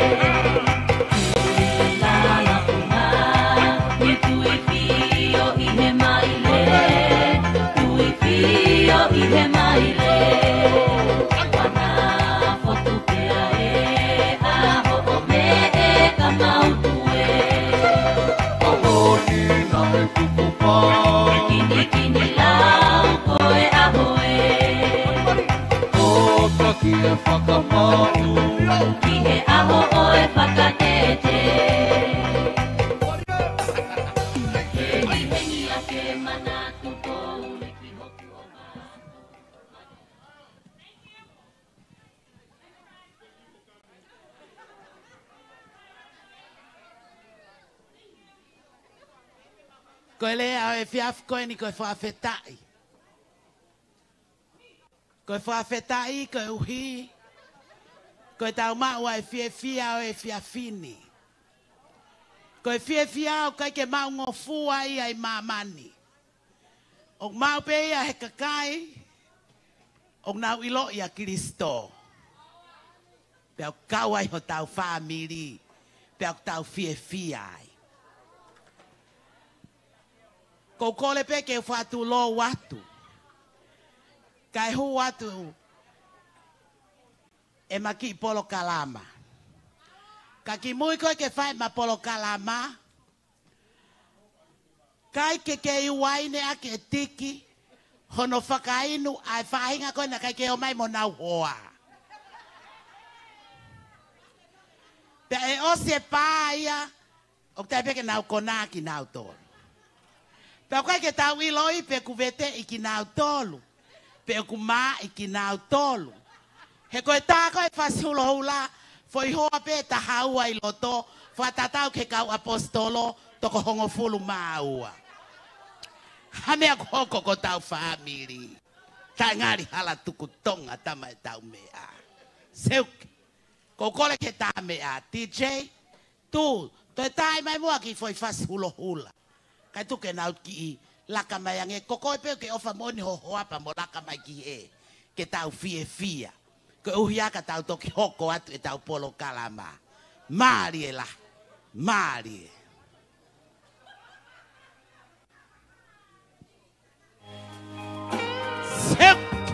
Lala punga, ni tui fio i he maile. Tui fio i he maile. Wana fotu pea e, aho o me e ka mautue. Kini kini lau koe ahoe. Ki e whakamau. Ki he aho oe whakatete. Hengi hengi a ke manatu kou liki hoku o ma. Koe lea o e whiaf koe ni koe whawhetai. Koe whawhetai, koe uhi. Koe tau mau ai fie fia o e whiafini. Koe fie fia o kai ke mau ngofua i ai mamani. O mau pe ia he kakai. O nau ilo ia Kristo. Pea kau ai ho tau whamiri. Pea tau fie fia ai. Ko kole pe ke whatu lo watu. Kai hu watu e maki polo kalama. Ka ki mui koe ke whai ma polo kalama. Kai ke ke iwaine a ke tiki. Hono whakainu ai whahinga koe na kai ke o mai mo nau hoa. Pe e o se pāia. O tai peke nau kona ki nau tolu. Pe o kai ke tau iloi pe kuvete i ki nau tolu. Pe ku ma i ki nau tolu. He koe tā koe whasulo hula, foi hoa pe ta haua i loto, whatatau ke kau apostolo, toko hongo fulu maua. Hamea koko ko tau whamiri. Tā ngari hala tuku tonga tama e tau mea. Seuke, Ko kole ke ta me a D J tu to tai mai mo ki foi fas hula hula. Kai tu ke nau ki laka mai ange koko pe ke ofa moni ho ho apa mo laka mai ki e ke tau fie fia. Ko uhia ka tau toki hoko atu e tau polo kalama. Mari la. Mari. Sep.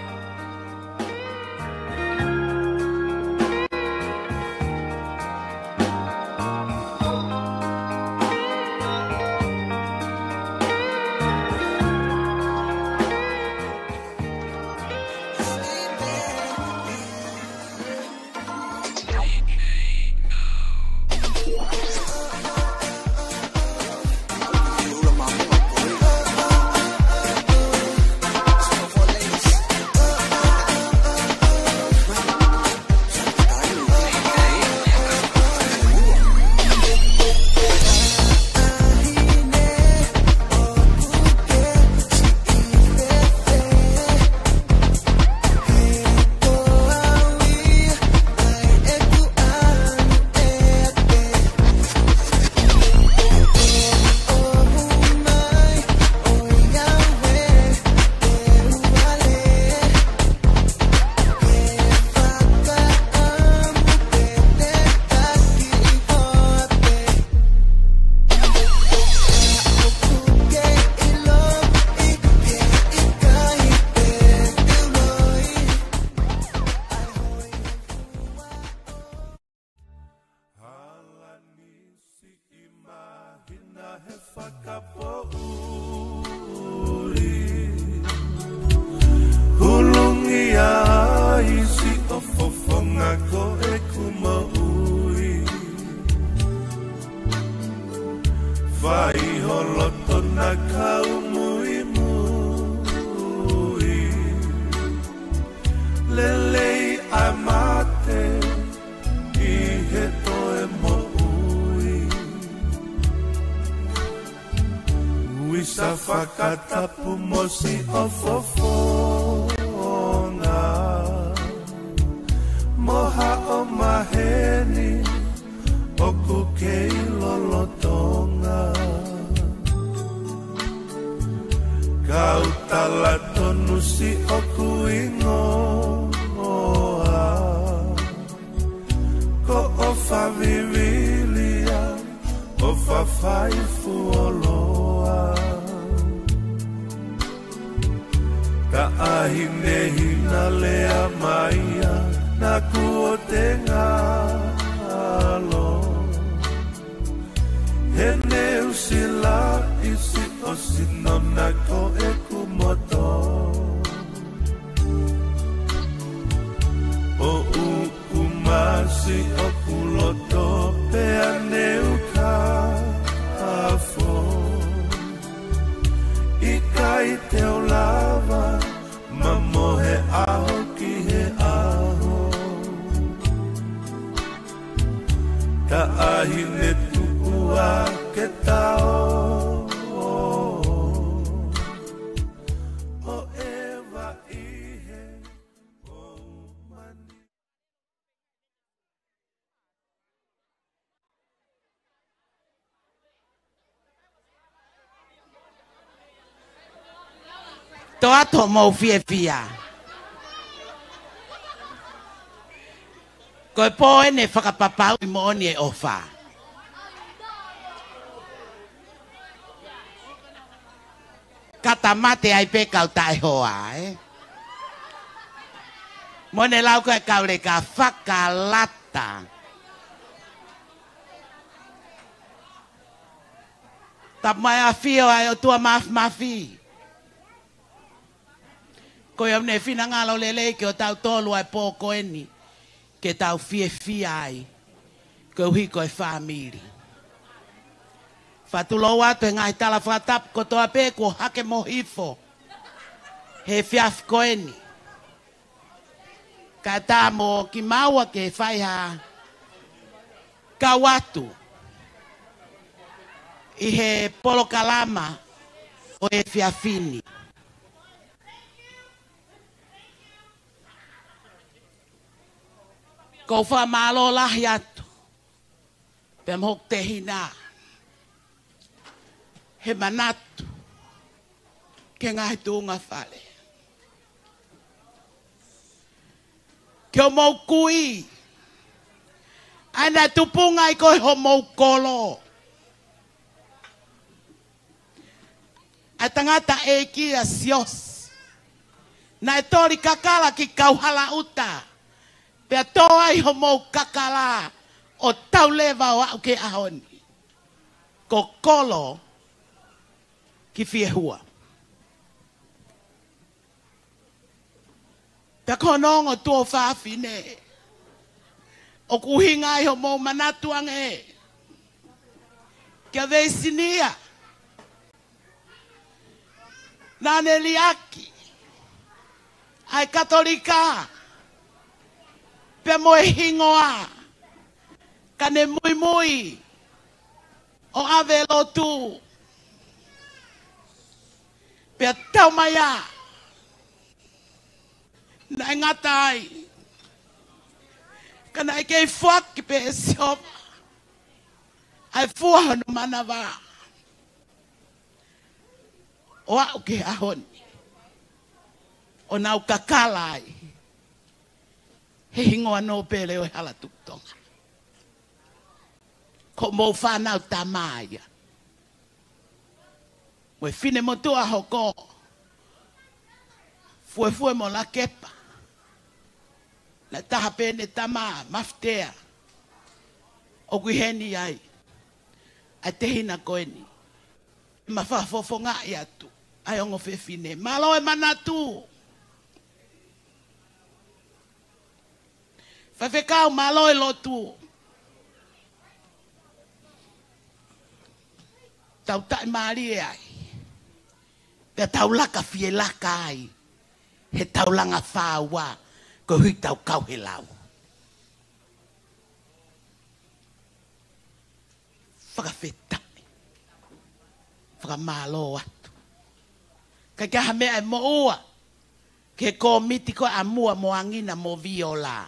Toa to mo fie fia. Ko po ene whakapapau i mo ni e ofa. Kata mate ai pe kau tai hoa, eh. Mo ne lau koe kau le ka whakalata. Tap mai a fio ai o tua maf mafi. Ko ia ne fina ngalo lele ke o tau tolu ai po ko eni ke tau fie fie ai ko hi ko e family fatulo watu ngai tala fatap ko to ape ko hake mohifo he fiaf ko eni kata mo ki maua ke fai ha ka watu i he polo kalama o e fiafini. Ko wha malo lahi atu. Pea mhok te hina. He manatu. Ke ngahi tuunga whale. Ke o mau kui. Aina tupunga i koe ho mau kolo. A tangata e kia sios. Na e tori kakala ki kauhala uta. Pea toa i ho mau kakala. O tau lewa o au ke ahoni. Ko kolo ki fie hua. Pea konongo tuo whaafine. O kuhinga i ho mau manatuang e. Kia veisinia. Nane liaki. Ai katolika. Pea moe hingoa. Kane mui mui. O ave lotu. Pea tau maya. Na ngatai. Kana ai kei fuaki pe e siop. Ai fuaha no manawa. O au ke ahoni. O nau kakalai. He hingoa no pele o hala tukutonga. Ko mou whanau tamaya. Moe fine motua hoko. Fue fue mo la kepa. Na taha pene tama, maftea. O kuiheni ai. A tehina koeni. Ma whafofo ngā i atu. Ai ongo whewhine. Malo e manatu. Whawhekau malo e lotu. Tau tai maari e ai. Pea tau laka fie laka ai. He tau langa whaua. Ko hui tau kau he lau. Whakawhetai. Whakamalo atu. Kai kaha mea e mo ua. Ke ko miti ko a mua mo angina mo viola.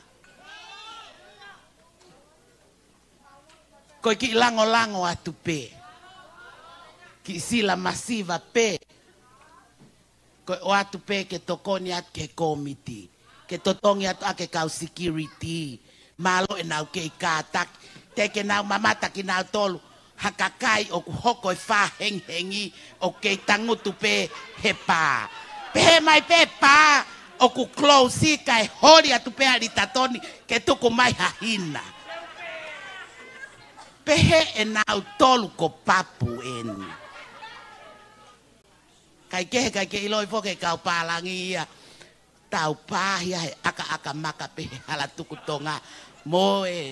Ko ki lango lango atu pe. Ki sila masiva pe. Ko o atu pe ke tokoni atu ke komiti. Ke totongi atu ake kau security. Malo e nau ke kātak. Te ke nau mamata ki nau tolu. Hakakai o kuhoko e wha heng hengi. O ke tangutu pe he pā. Pe he mai pe pā. O ku close kai hori atu pe aritatoni. Ke tuku mai hahina. Pe he e nau tolu ko papu eni. Kai kehe kai ke iloi foke kau pālangi ia. Tau pāhia he aka aka maka pehe hala tuku tonga. Mo e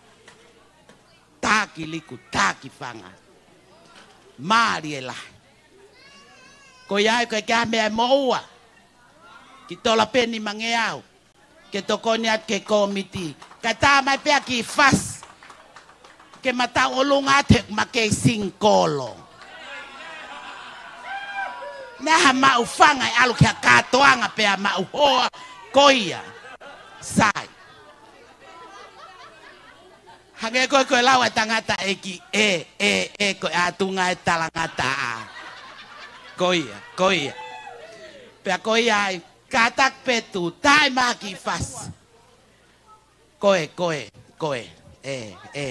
tāki liku, tāki whanga. Māri e lahi. Ko iai koe kia mea mo ua. Ki tola peni mange au. Ke tokoni at ke komiti. Kai tā mai pea ki fas. Ke matau olunga te ma ke singkolo. Naha mau whanga e alu kia katoanga pea mau hoa koia. Sai. Hange koe koe lawa tangata e ki e, e, e koe atunga e talangata a. Koia, koia. Pea koia ai katak petu, tai maki fas. Koe, koe, koe, e, e.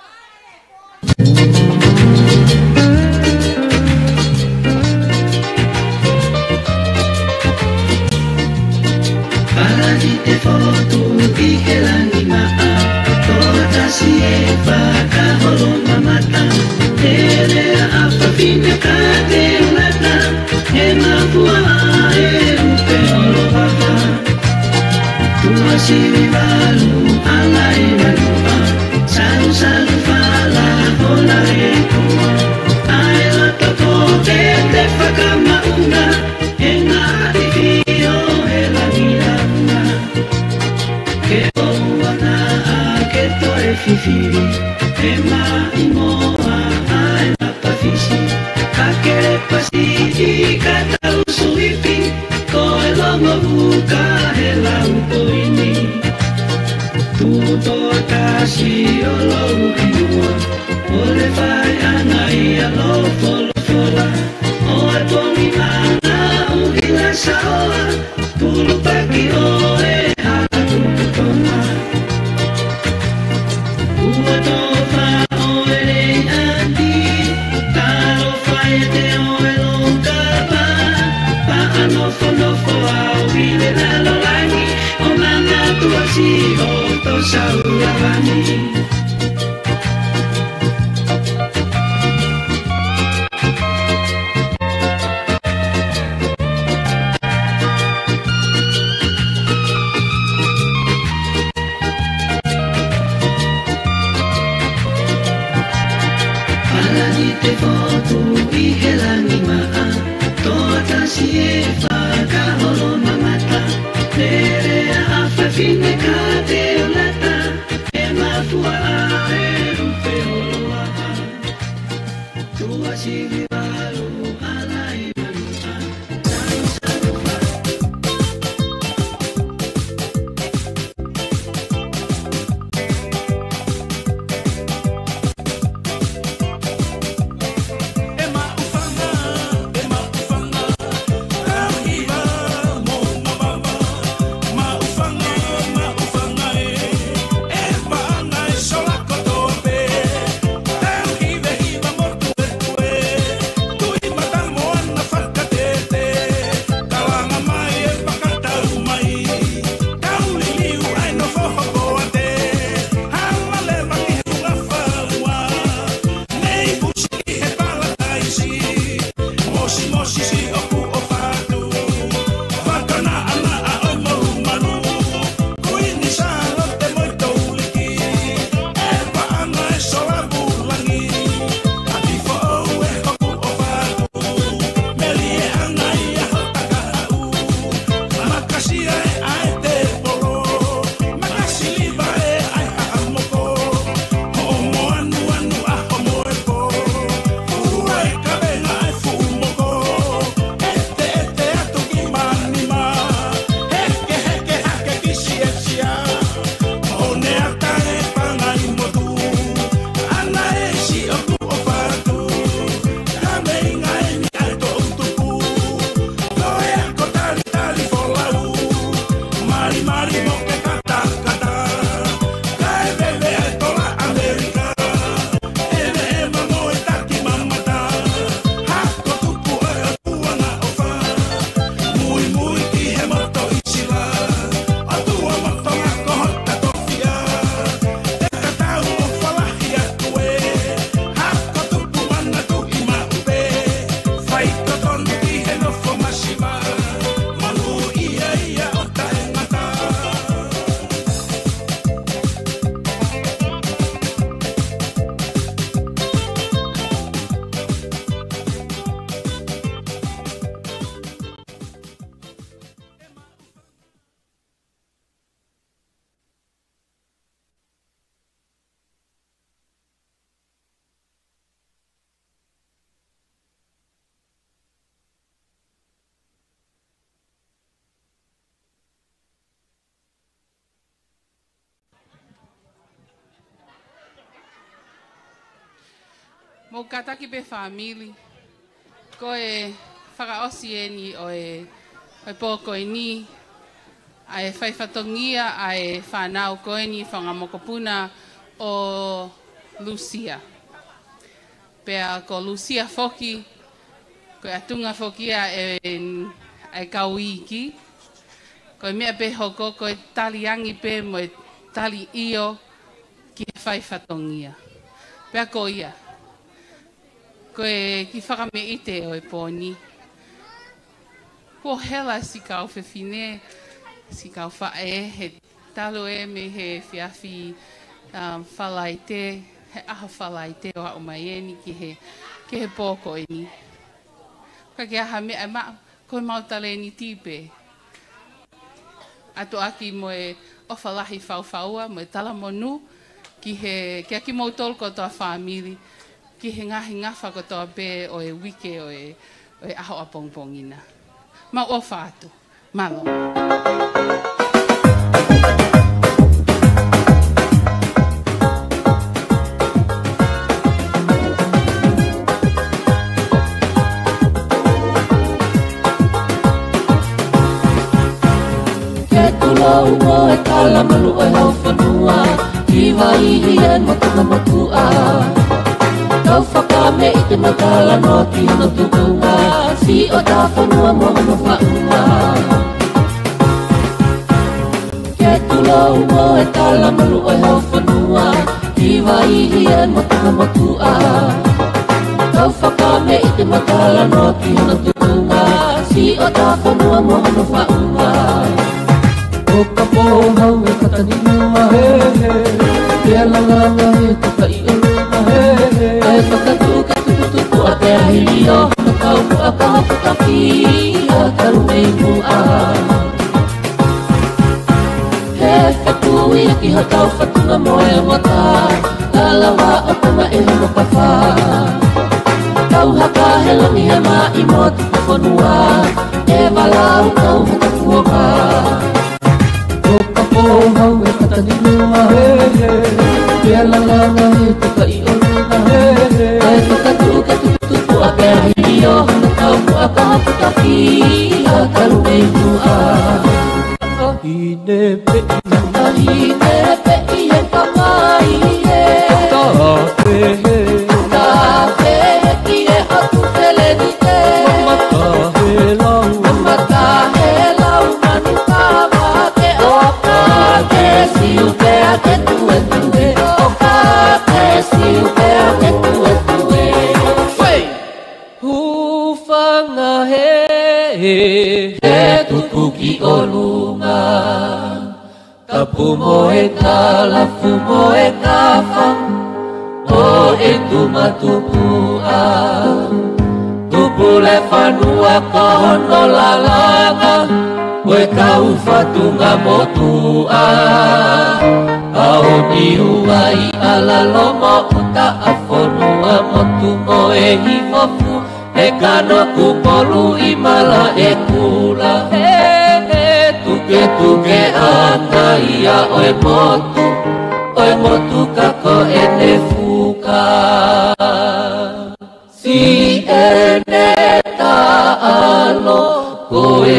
Te foto di che l'anima ha, toda si è fatta colonna mata, e le ha fine cade un'altra, e ma tua e un pelo va, tua si rivalu alla rivalua, salu salu fa la cola e tua, hai la tua te te fa cama una, e na di fio e la mira una. Ke oana a ke toe fifiri e mai moa ai na pafisi ka kere pasi i ka tau suipi ko e longo buka he lau poini tu toa kasi o lau inua. O le whai ana ia lo folo fola. O e pongi mana o ila saoa. Pulu paki o e hatu tona. Ua toa o e rei andi. Talo whai te o e longa pa. Pa anofo nofo au vile na lo langi. O mana tua si o to saura vani. Te fotu I he langi maa Toa tasi e whakaholo mamata Lerea a whawhine ka te olata E mafua a e rupe holo aha Tua siwi walu ala i manua Mo kataki pe family. Ko e whakaosi e ni o e o pōko e ni. A e whaifatongia a e whanau ko e ni whangamokopuna o Lucia. Pea ko Lucia foki. Ko e atunga foki a e, e kauiki. Ko e mea pe hoko ko e taliangi pe mo e tali io ki e whaifatongia. Pea ko ia. Ko e ki whakame ite o e pōni. Ko hela si kau whiwhine, si kau whae, he talo e me he whiawhi um, whalaite, he aha whalaite o hao mai eni ki he, ki he pōko e ni. Ka ki aha mea, ma, ko e mautale ni tipe. Ato aki mo e ofalahi whauwhaua, mo e tala monu, ki he, ki aki mautol ko toa whamiri, ki he ngahi ngawha ko toa pē o e wike o e, o e aho a pongpongina. Ma o whātu. Malo. lau mo e kala malu e hau whanua I waihi e motunga motua Kau whakame I te matala no ki hono tukunga Si o ta whanua mo hono whaunga Ke tu lau mo e kala malu e hau whanua I waihi e motunga motua Kau whakame I te matala no ki hono tukunga Si o ta whanua mo hono whaunga O ka pohau e katanima he he Pea langanga he tuka I o luma he he Ae whakatuka tukutuku a te ahilio Na kau mua ka hapu ka pia Karu mei mua He whakui a ki hatau whatunga moe a mata Lalawa o tama e hono ka wha Kau haka he longi he mai mo tuka whanua E walau kau hata kuoka O ka pohau e katanima he he Pea langanga he tuka I o luna he he Ae whakatuka tukutuku a te ahilio Na kau mua ka hapu ka pia Karu mei mua Ahine pe Ahine pe I he ka mai he Ta pe he Ta pe he ki e atu pele ni te Mamata he lau Mamata he lau manu ka wake o ka Ke siu pe a ke tue tue O ka ke siu pe a ke tue tue Wei Hufanga he He tuku ki o lunga Tapu mo e ka lafu mo e ka whang O e tumatupua Tupu le whanua ka hono lalanga O e kau whatunga motua Ao ni ua I ala lomo uta a whanua motu mo e hifofu E kano kupolu I mala e kula He he tuke tuke anga ia o e motu O e motu kako e ne fuka Si e ne taalo Ko e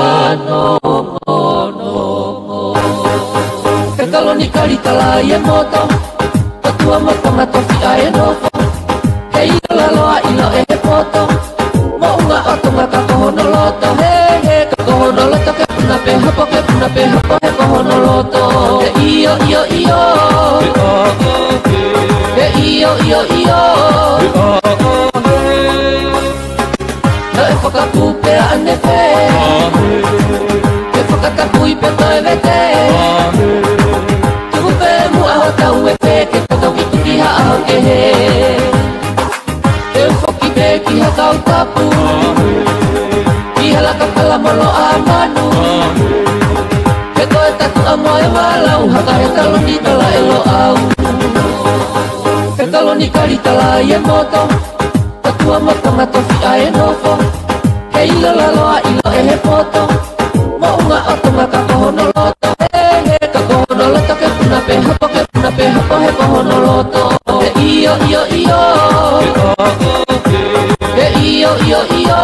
whanongonongo Ke kaloni karitala I e moto Tatua moto ngatofi a e nofo Ke ilo laloa ilo e he poto Mo unga otunga ka kohono loto He he ka kohono loto Ke puna pe hapo ke puna pe hapo He kohono loto Ke iyo iyo iyo Ke iyo iyo iyo Na e whakapupe a ane whe Ke whakatapui pe toi vete Tuku pe mu aho tau e whe Ke tatau ki tuki ha aho ke he Ke whoki pe ki ha kau tapu Ki halaka kala molo a manu Ke koe tatu a moe walau Haka he taloni tala e lo au Ke taloni karitala I e moto Tatua moto ngatofi a e nofo Ke ilo laloa ilo e he poto Mo unga otunga ka kohono loto He he ka kohono loto Ke puna pe hapo ke puna pe hapo He kohono loto Ke iyo iyo iyo Ke iyo iyo iyo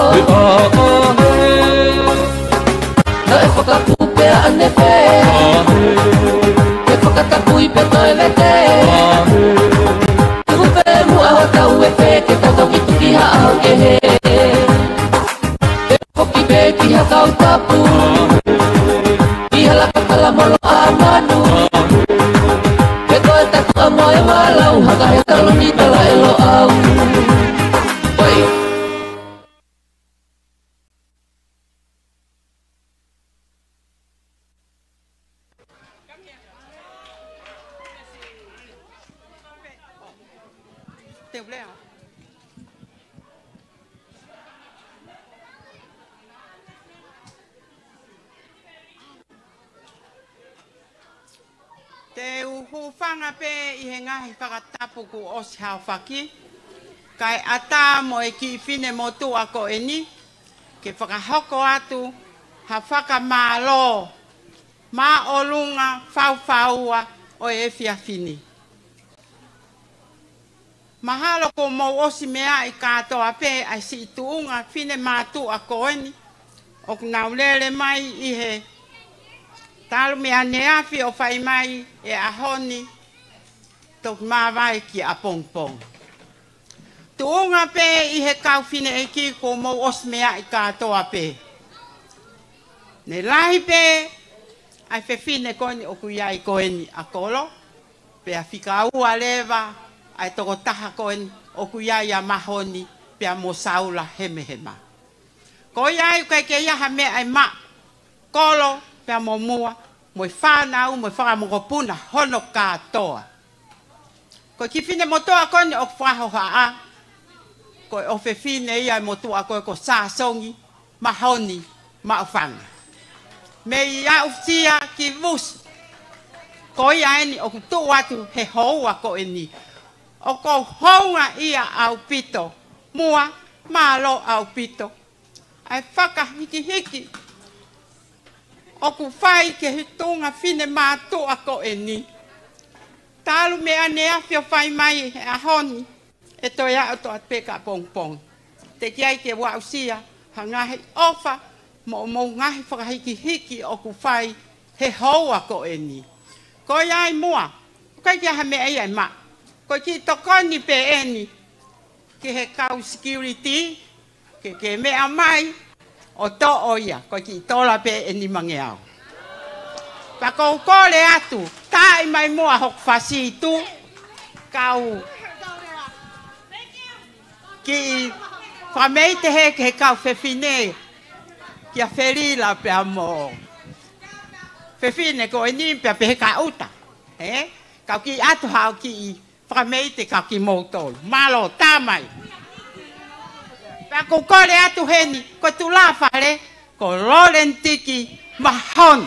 Na e whakapupe a ane whe Ke whakatapui pe toi vete Tuku pe mu aho tau e whe Ke tatau ki tuki ha aho ke he Ke whoki pe ki ha kau tapu Ki halaka kala molo a manu Ke koe tatu a moe walau Haka he taloni tala e lo au Oi Te ulea. Te uhu whanga pe I he ngahi whakatapu ku o si hao whaki. Kai ata mo e ki whine mo tu ako e ni. Ke whakahoko atu ha whakamalo. Ma o lunga whau whaua o e whia whini. Mahalo ko mo osi mea I katoa pe ai si tuunga whine mātu ako e ni. O naulele mai I he Talu me anea fi o fai mai e ahoni tok mawai ki a pong pong. Tuunga pe i he kau fine e ki ko mo os mea i katoa pe. Ne lahi pe ai fe fine koni o kuyai koeni a kolo. Pe a fika ua lewa ai toko taha koeni o kuyai a mahoni pe a mo saula heme hema. Ko iai kai ke iaha me ai ma kolo pe a mo mua mo i whanau mo i whakamokopuna hono katoa. Ko ki fine motoa koni o whaho haa. Ko o fe fine ia motoa ko ko sasongi mahoni ma ufanga. Me ia uftia ki vus. Ko ia eni o kutu watu he houa ko eni. O ko hounga ia au pito. Mua malo au pito. Ai whaka hiki hiki. O ku whai ke hitunga fine mātua ko eni. Talu me ane awhio whai mai a honi. E toi a to at peka pong pong. Te kiai ke wau sia. Ha ngahi ofa. Mo mo ngahi whakahiki hiki o ku whai he houa ko eni. Ko iai mua. Kai kia ha me ai ai ma. Ko ki tokoni pe eni. Ke he kau security. Ke ke mea mai. O to oia. Ko ki tola pe eni mangeau. Pa kou kore atu. Tai mai mua hok fasi tu. Kau. Ki whamei te he ke he kau whewhine. Kia wherila pe amo. Whewhine ko e nimpia pe he ka uta. He? Kau ki atu hao ki whamei te kau ki motol. Malo tamai. Pa kou kore atu heni. Ko tu la whare. Ko lorentiki mahon.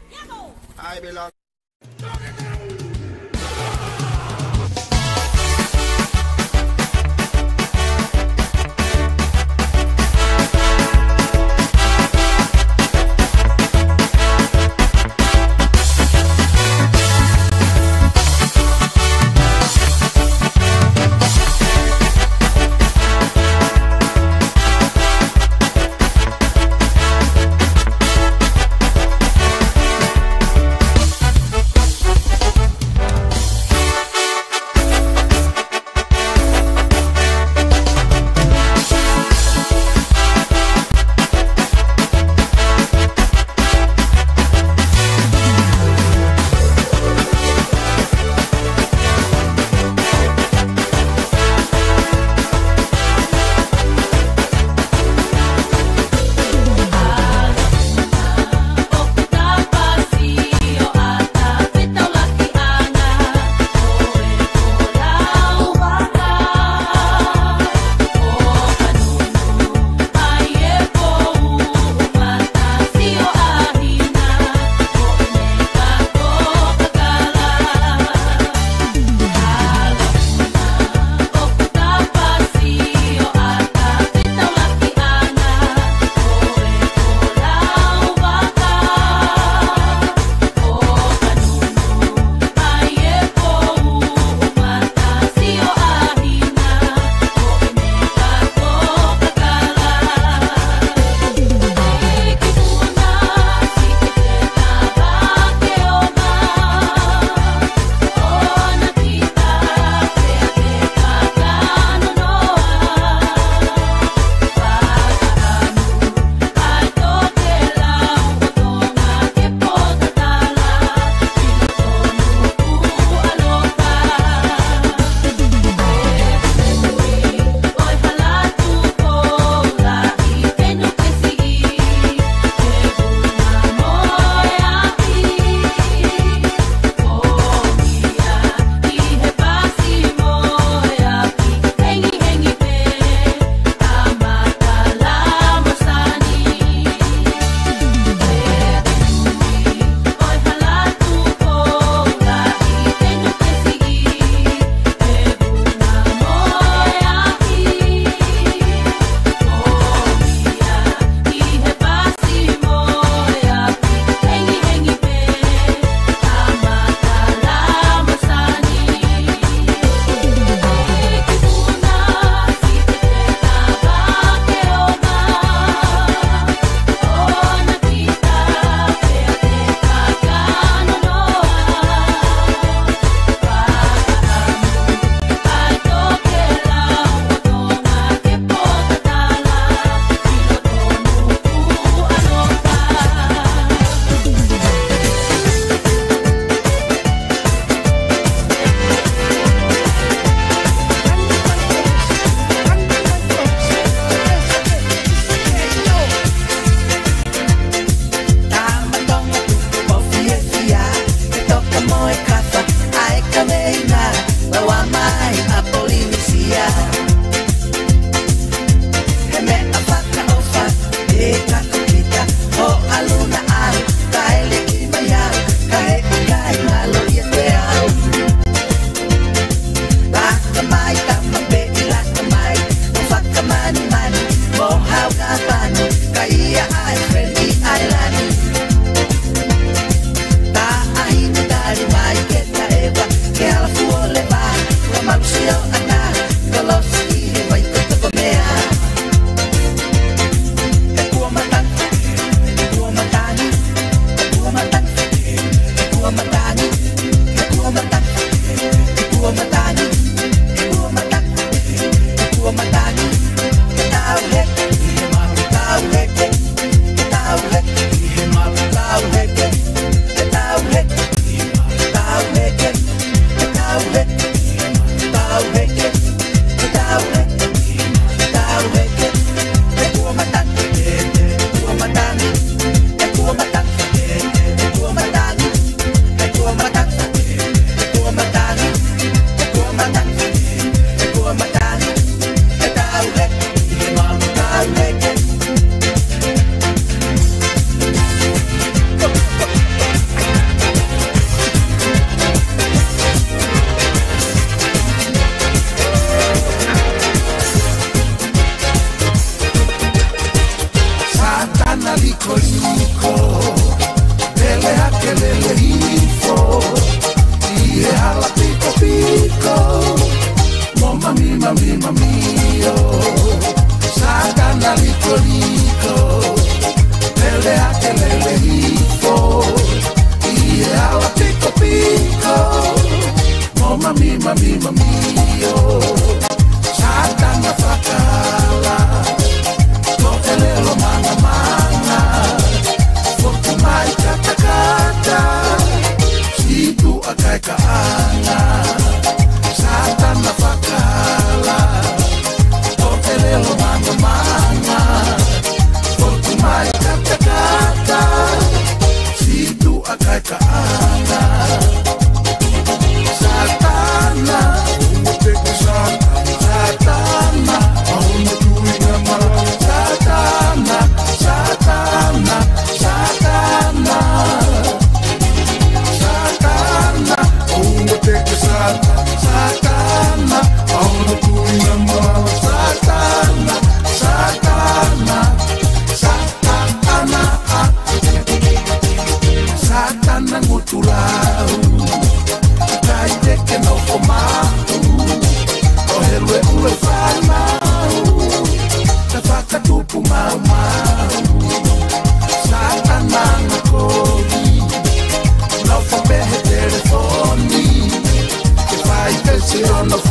I belong.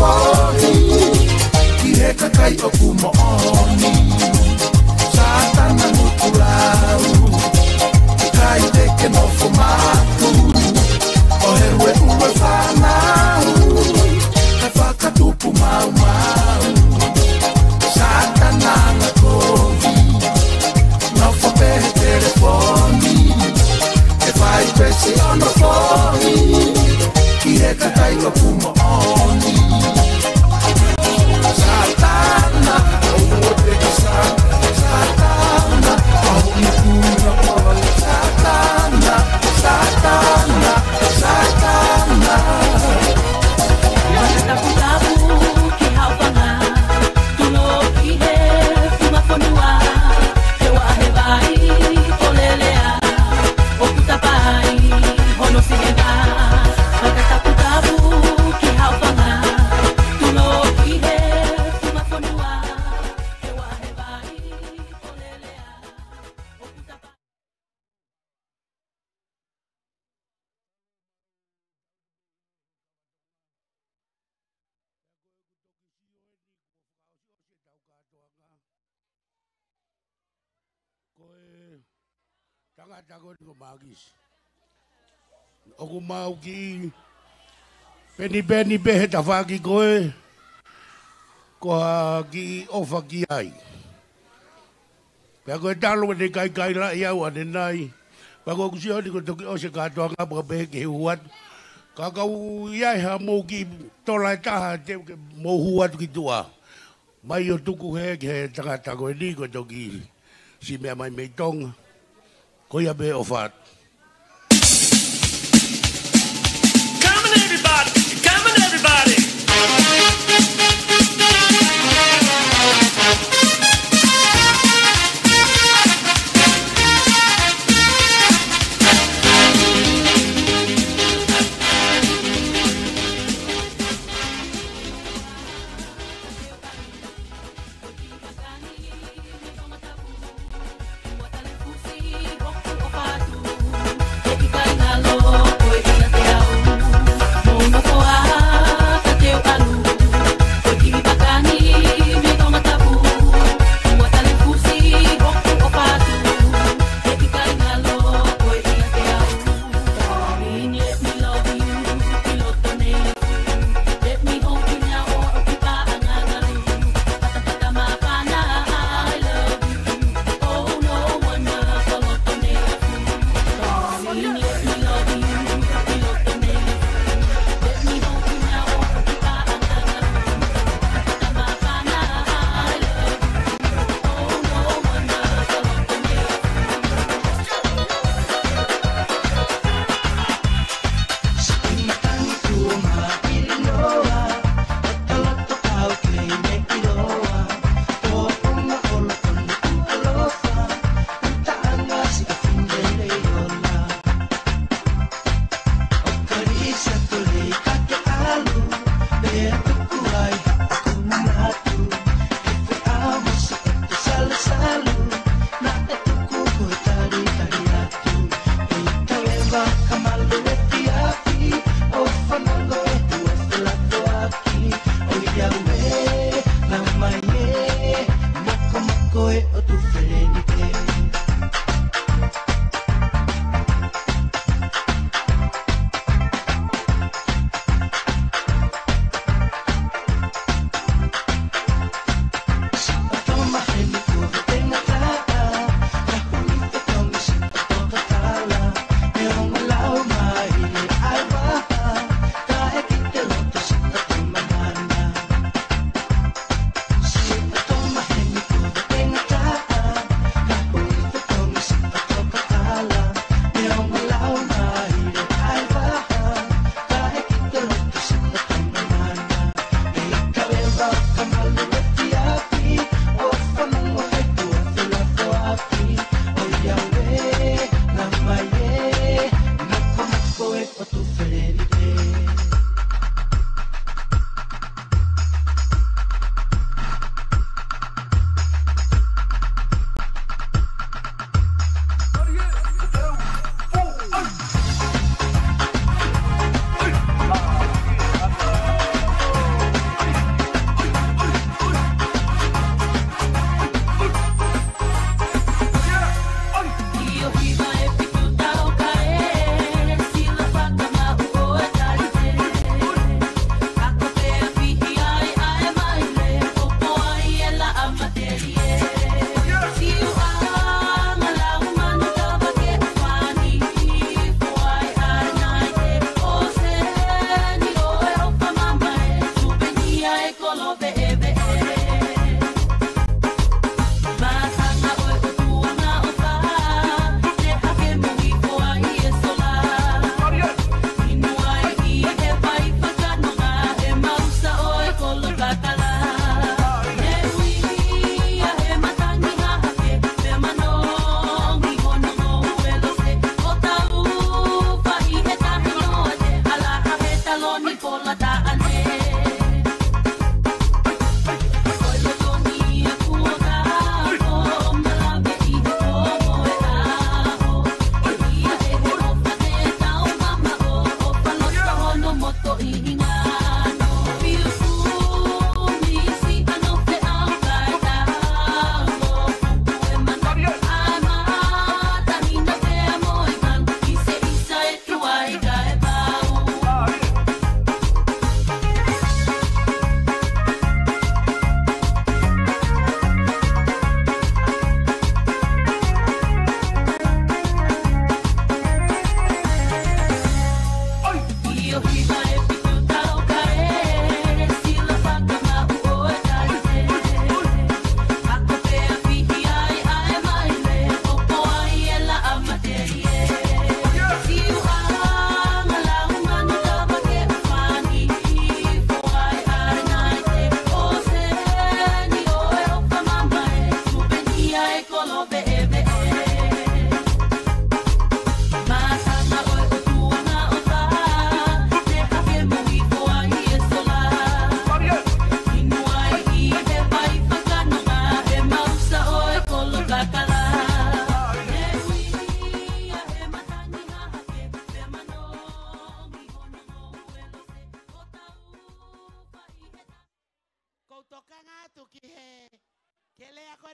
fohi ki he kakai o kumooni Satana mutulau kai te ke no fumatu o he we uwe whanau ka whakatupu mau mau Satana na kohi no whapehe telefoni e whai pesi ono fohi ki he kakai o kumooni Satana o uwe te Satana Satana au ni kuna oi Satana Satana Satana Mata putabu ki haupanga tuno ki he fuma fonua te wa he vai polelea o kutapai hono singa mata putabu ki haupanga tuno ki he fuma fonua te wa he vai polelea o kutapai Tangata ko ko magis. Oku mau ki peni peni be ta faki koe ko ki ofa ki ai. Pe ko talo de kai kai la ia wa de nai. Pa ko kusi odi ko to o se ka to nga ba be ke huat. Ka ka u ia ha mo ki to la ta te mo huat ki tua. Mai o tuku he ke tangata ko ni ko to ki si me mai me tong. Koya be ofat. Come on, everybody! Come on, everybody! Fatu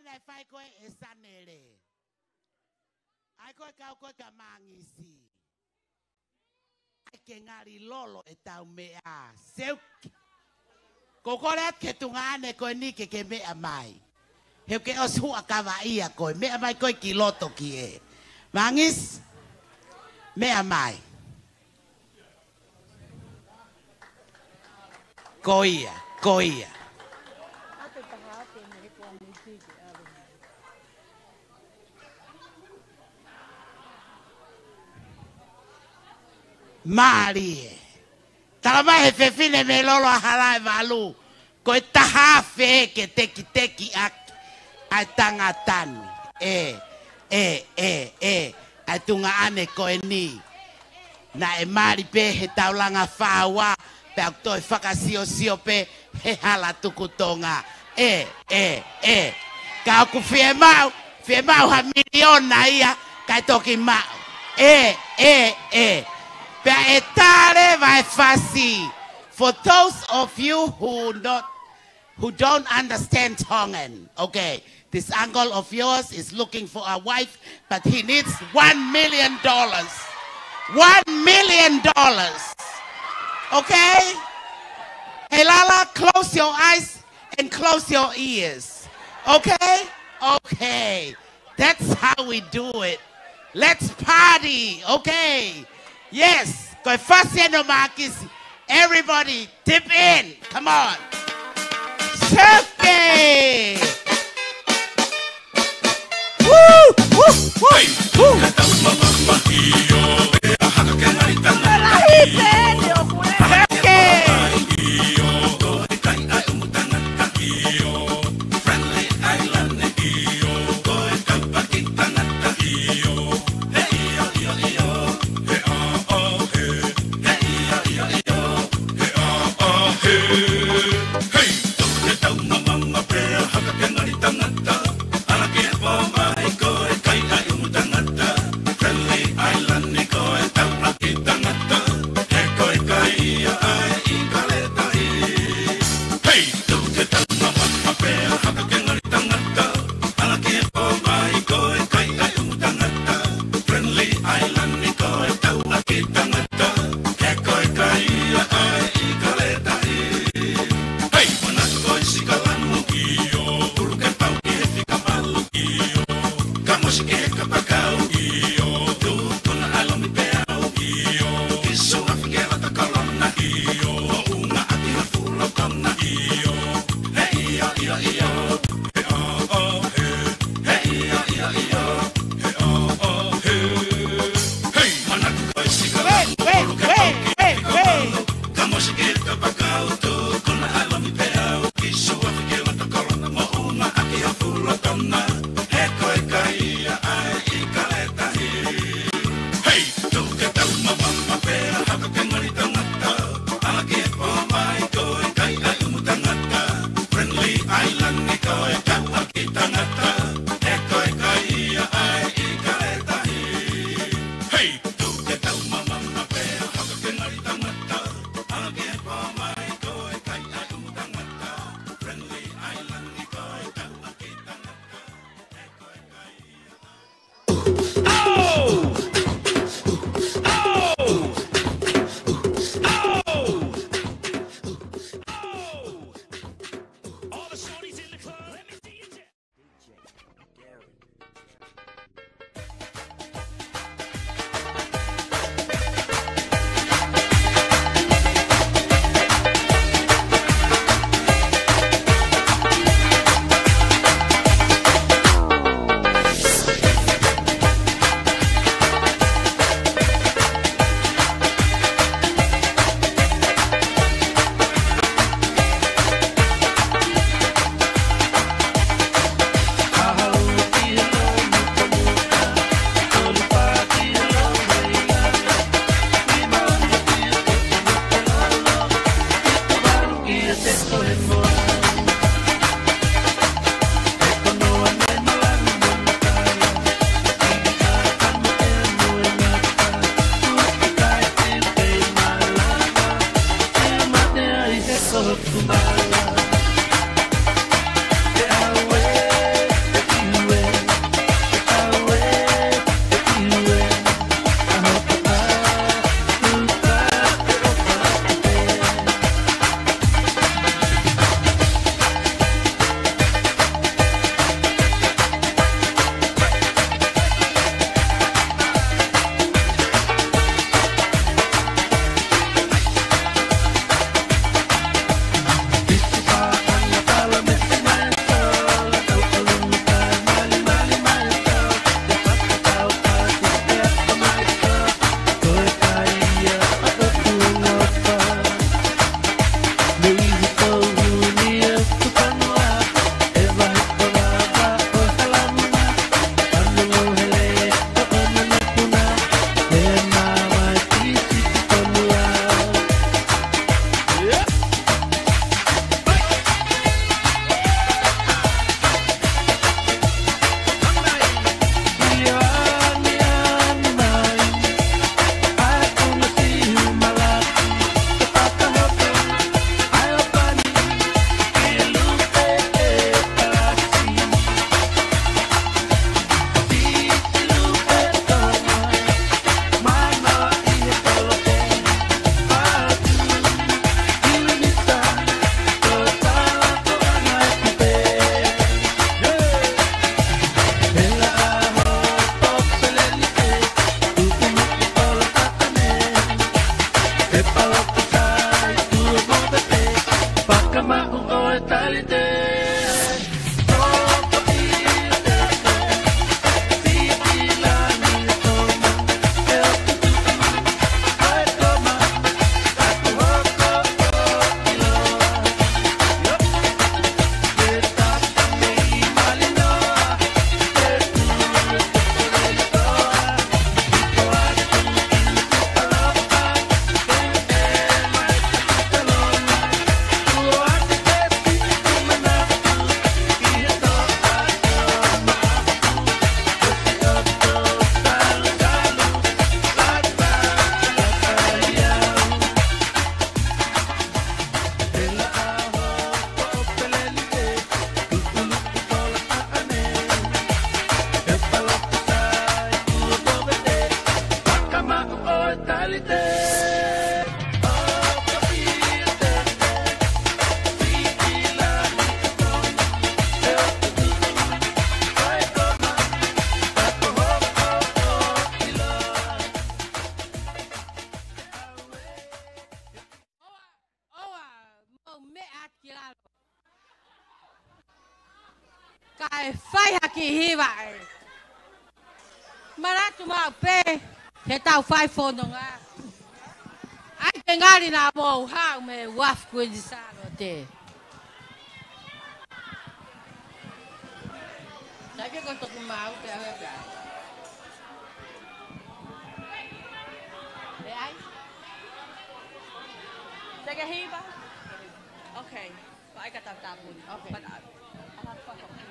ngai fai koe e sanere. Ai koe kau koe ka mangisi. Ai ke ngari lolo e tau mea. Seu. Kokoret ke tungane koe ni ke ke mea mai. Heu ke os hua kawa ia koe. Mea mai koe ki loto ki e. Mangis. Mea mai. Koia, koia. Marie. Talama he fefine me lolo halai valu. Ko taha fe ke teki teki ak ai tangatani. E, e, e, e. Ai tunga ane ko e ni. Na e mari pe he taulanga whawa. Pe au toi whakasio sio pe he hala tukutonga. E, e, e. Ka aku fie mau. Fie mau ha miliona ia. Kai toki mau. E, e, e. Pe etare vai fasi. For those of you who not who don't understand Tongan, okay, this uncle of yours is looking for a wife, but he needs one million dollars. One million dollars. Okay? Hey Lala, close your eyes and close your ears. Okay? Okay. That's how we do it. Let's party. Okay. Yes. Everybody dip in. Come on. Shake. Woo! Woo! Woo! Kai fai haki hiwa e. Maratu mau pe, he tau fai whanonga. Ai te ngari nā mō hau me waf kwe di sāno te. Sai ke ko toku mau te awe pia. E ai? Te ke hiwa? Okay. But I got that that one. Okay. But I, I have to fuck up.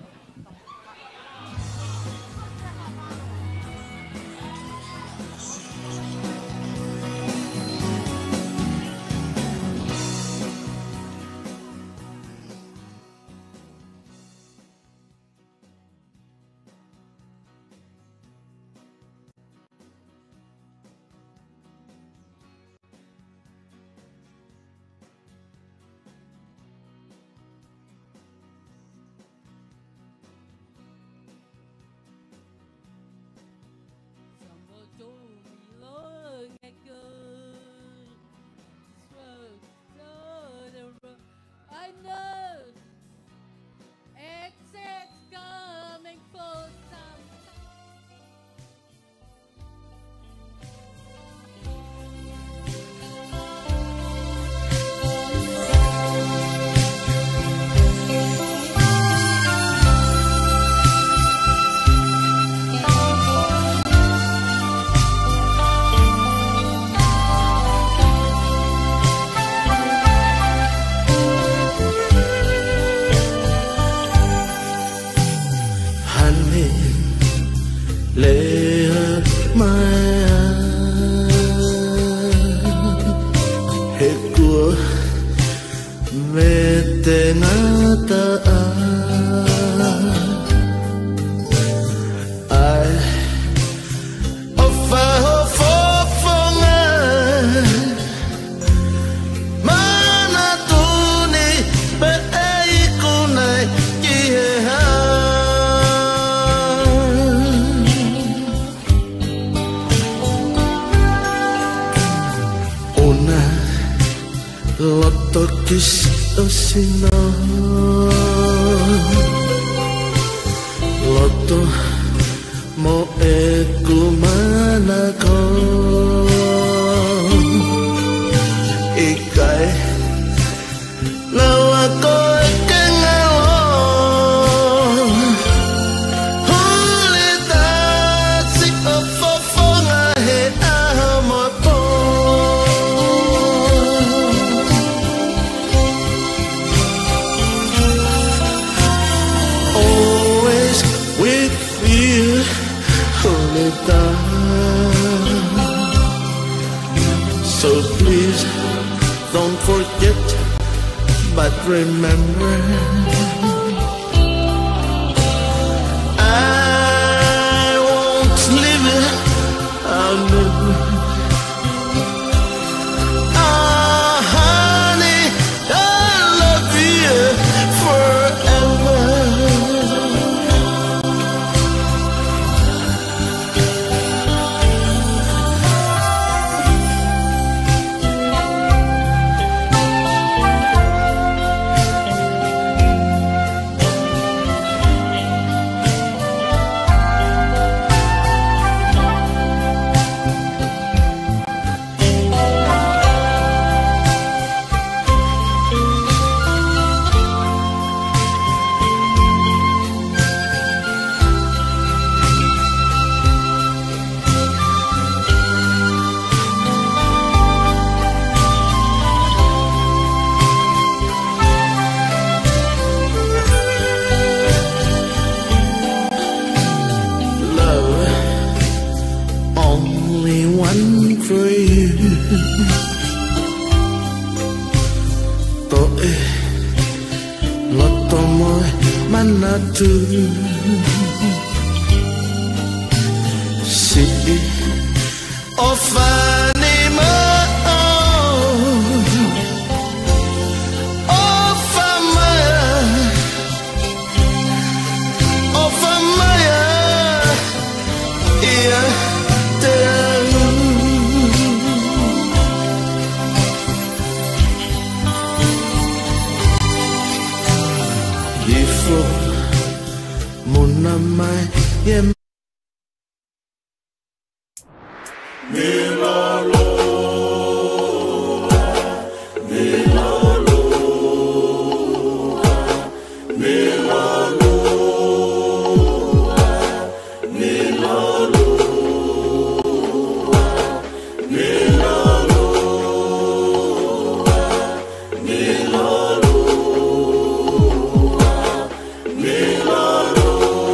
I know it's, it's coming for some. Tokis osino Loto mo e kumanako Ikai nawa ko kengalo Hulita si ofofo ngahe amopo So please don't forget, but remember I won't leave it, I'll never. Ah, honey, I love you forever. manatu si ofani ma ofamaya ofamaya iya tahu ifo munamai yem Milalo, Milalo, Milalo, Milalo, Milalo, Milalo, Milalo.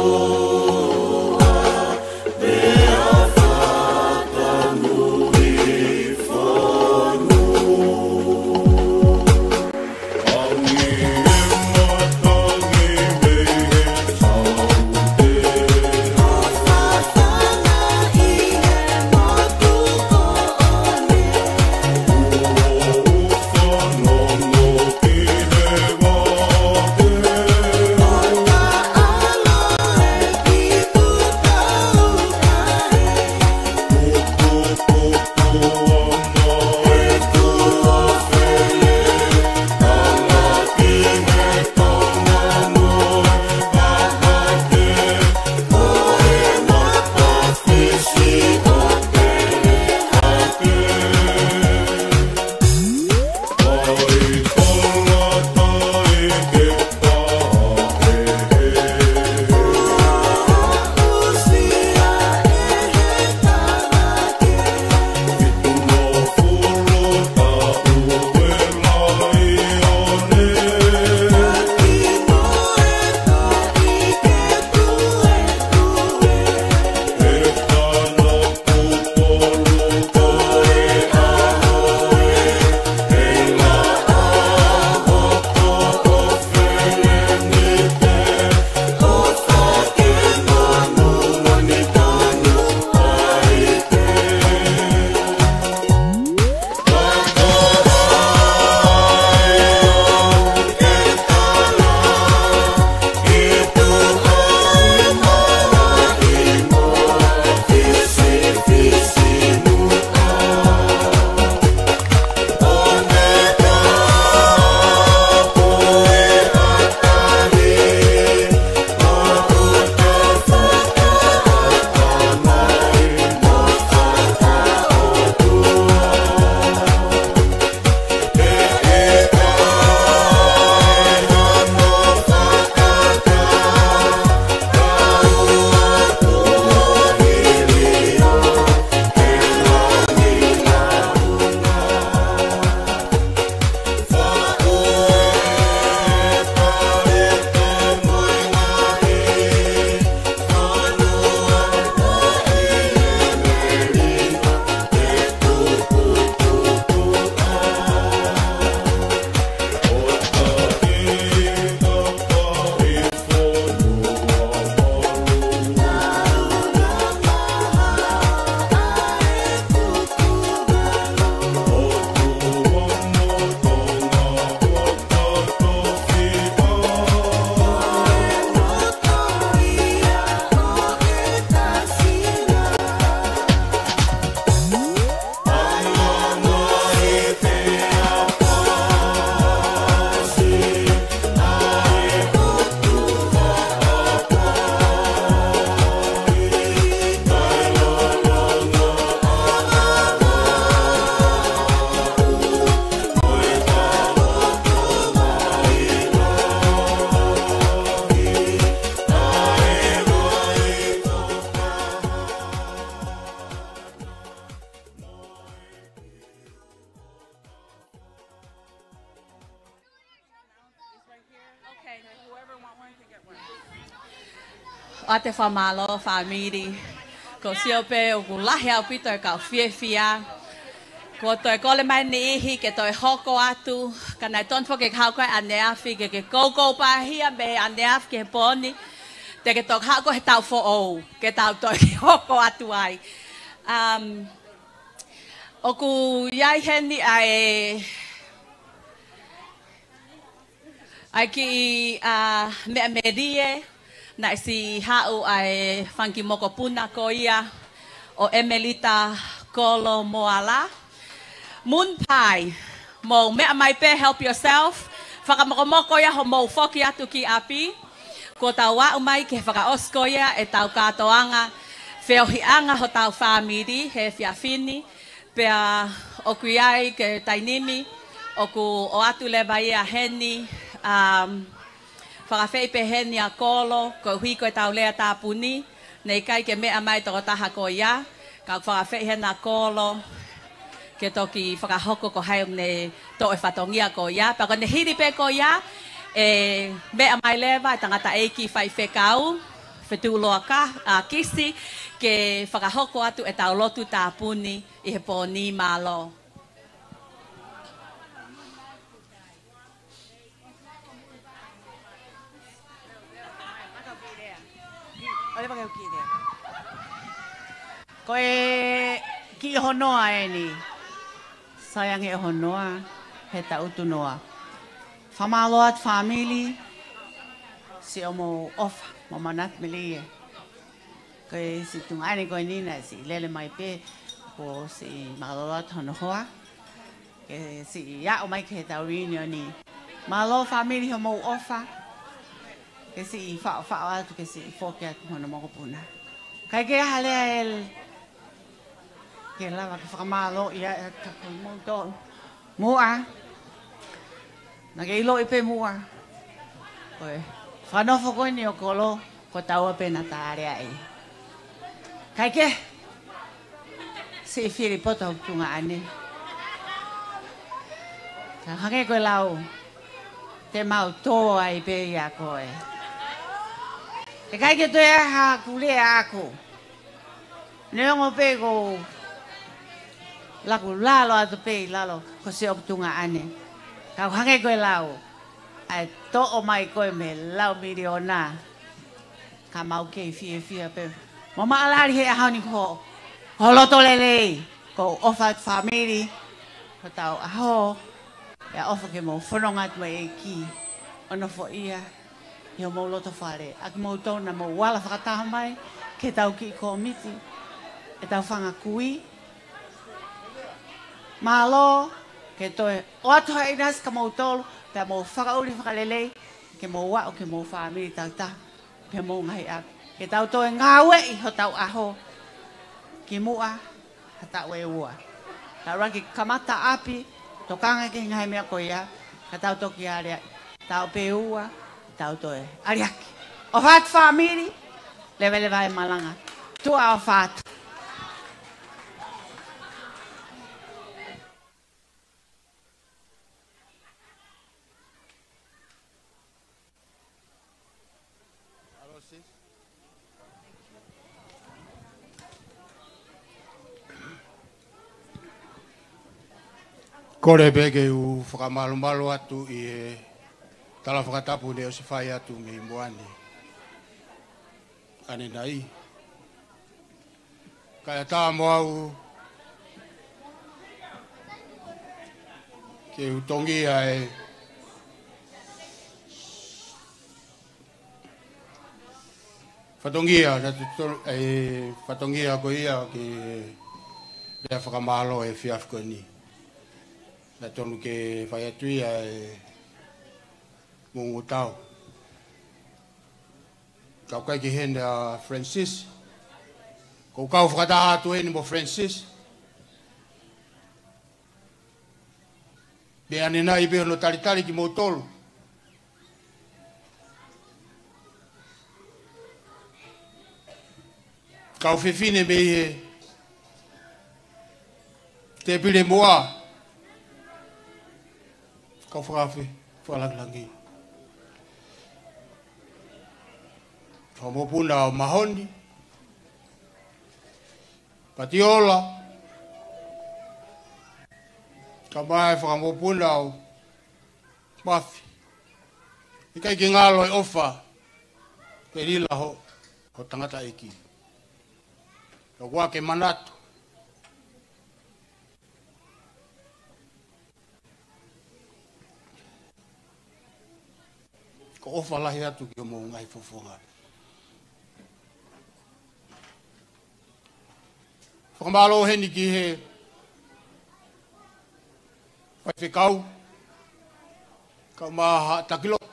O te whamalo, whamiri, ko sio pe o ku lahi au pito e kau fie fia. Ko toi kole mai ni ihi ke toi hoko atu. Kana ton fo ke hau koe aneafi ke ke koko pahia be aneafi ke poni. Te ke tok hako he tau fo ou. Ke tau toi hoko atu ai. Um, oku iai heni ai... Ai ki uh, mea merie. Na si hau ai funky moko puna ko ia. O Emelita Kolo Moala. Moon pie, mo mea mai pe help yourself. Whakamoko ia ho mo foki atu ki api. Ko tau wa umai ke whakaosko ia e tau katoanga. Whiohianga ho tau whamiri he whiawhini. Pea oku iai ke tainimi. Oku o atu lewa ia heni. Um, Whakawhei pe heni a kolo. Ko hui koe tau lea tāpuni. Nei kai ke mea mai toko taha ko ia. Kau whakawhei hena kolo. Ke toki whakahoko ko haeum ne to e whatongia ko ia. Pako ne hiri pe ko ia, e mea mai lewa, e tangata eiki whai whekau, whetuloa ka, a kisi, ke whakahoko atu e tau lotu tāpuni i he pōni mālo. Ko e ki honoa e ni. Sayang he honoa, he tautu noa. Whamaloat family, si o mo ofa, mo manat milie. Ko e si tungane ko nina, si lele mai pe, ko si maloat honoa. Ke si ia o mai ke tau reunion ni. Malo family ho mo ofa. Ke si wha wha atu ke si foke atu hono mo puna. Kai ke halea el ke lava ke whakamalo ia e kako mo tō. Mua. Nā ke ilo i pe mua. Koe. Whanofo koe ni o kolo, ko taua pe na tāre ai. Kai ke. Si whiri poto tunga ane. Ka hange koe lau. Te mau tō ai pe ia koe. E kai ke toi aha kulea ako. Neongo pe ko laku lalo atu pe lalo ko se optunga ane. Kau hange koe lau. Ai to o mai koe me lau miliona. Ka mau kei fie fie pe. Mama alari he ahau ni ko. Holoto lele. Ko ofa family. Ko tau aho. Ya ofa ke mo whanongat mai e ki. Ono fo ia. Ia mo loto whare. Aki mo tōna mo wala whakataha mai. Ke tau ki komiti. E tau whanga kui. Malo. Ke toe. O atu hai inas ka mo tolu. Pea mo whakauri whakalelei. Ke mo wa o ke mo whamiri tau ta. Pea mo ngai ak. Ke tau toe ngawe i ho tau aho. Ki mua. Ha tau e ua. Tau rangi kamata api. Tokanga ke ngai mea ko ia. Ka tau toki area. Tau pe ua. Tau toe. Ariaki. O whaat whamiri. Lewe lewa e malanga. Tua o whaat. Kore bege u whakamalo atu i e tala whakatapu ne o se whai atu me i moane. Ane nai. Kaya tā moau ke u tongi ai whatongia, e whatongia ko ia ke rea whakamalo e whiafko ni. Na tonu ke whai atui ai mungu tau. Kau kai ki hena Francis. Kau kau whakataha atu heni mo Francis. Be ane nai be ono talitali ki mo tolu. Kau whiwhine me he te pile moa. Kau whakawhi, whalanglangi. Whamopuna o Mahoni. Patiola. Ka mai whakamopuna o mafi. I kai ki ngalo e ofa ke rila ho ho tangata eki. Ka wā ke manatu. Ko ofa lahi atu ki o mō ngai fofonga. Whakamalo he ni ki he whai whikau ka maha takilotu.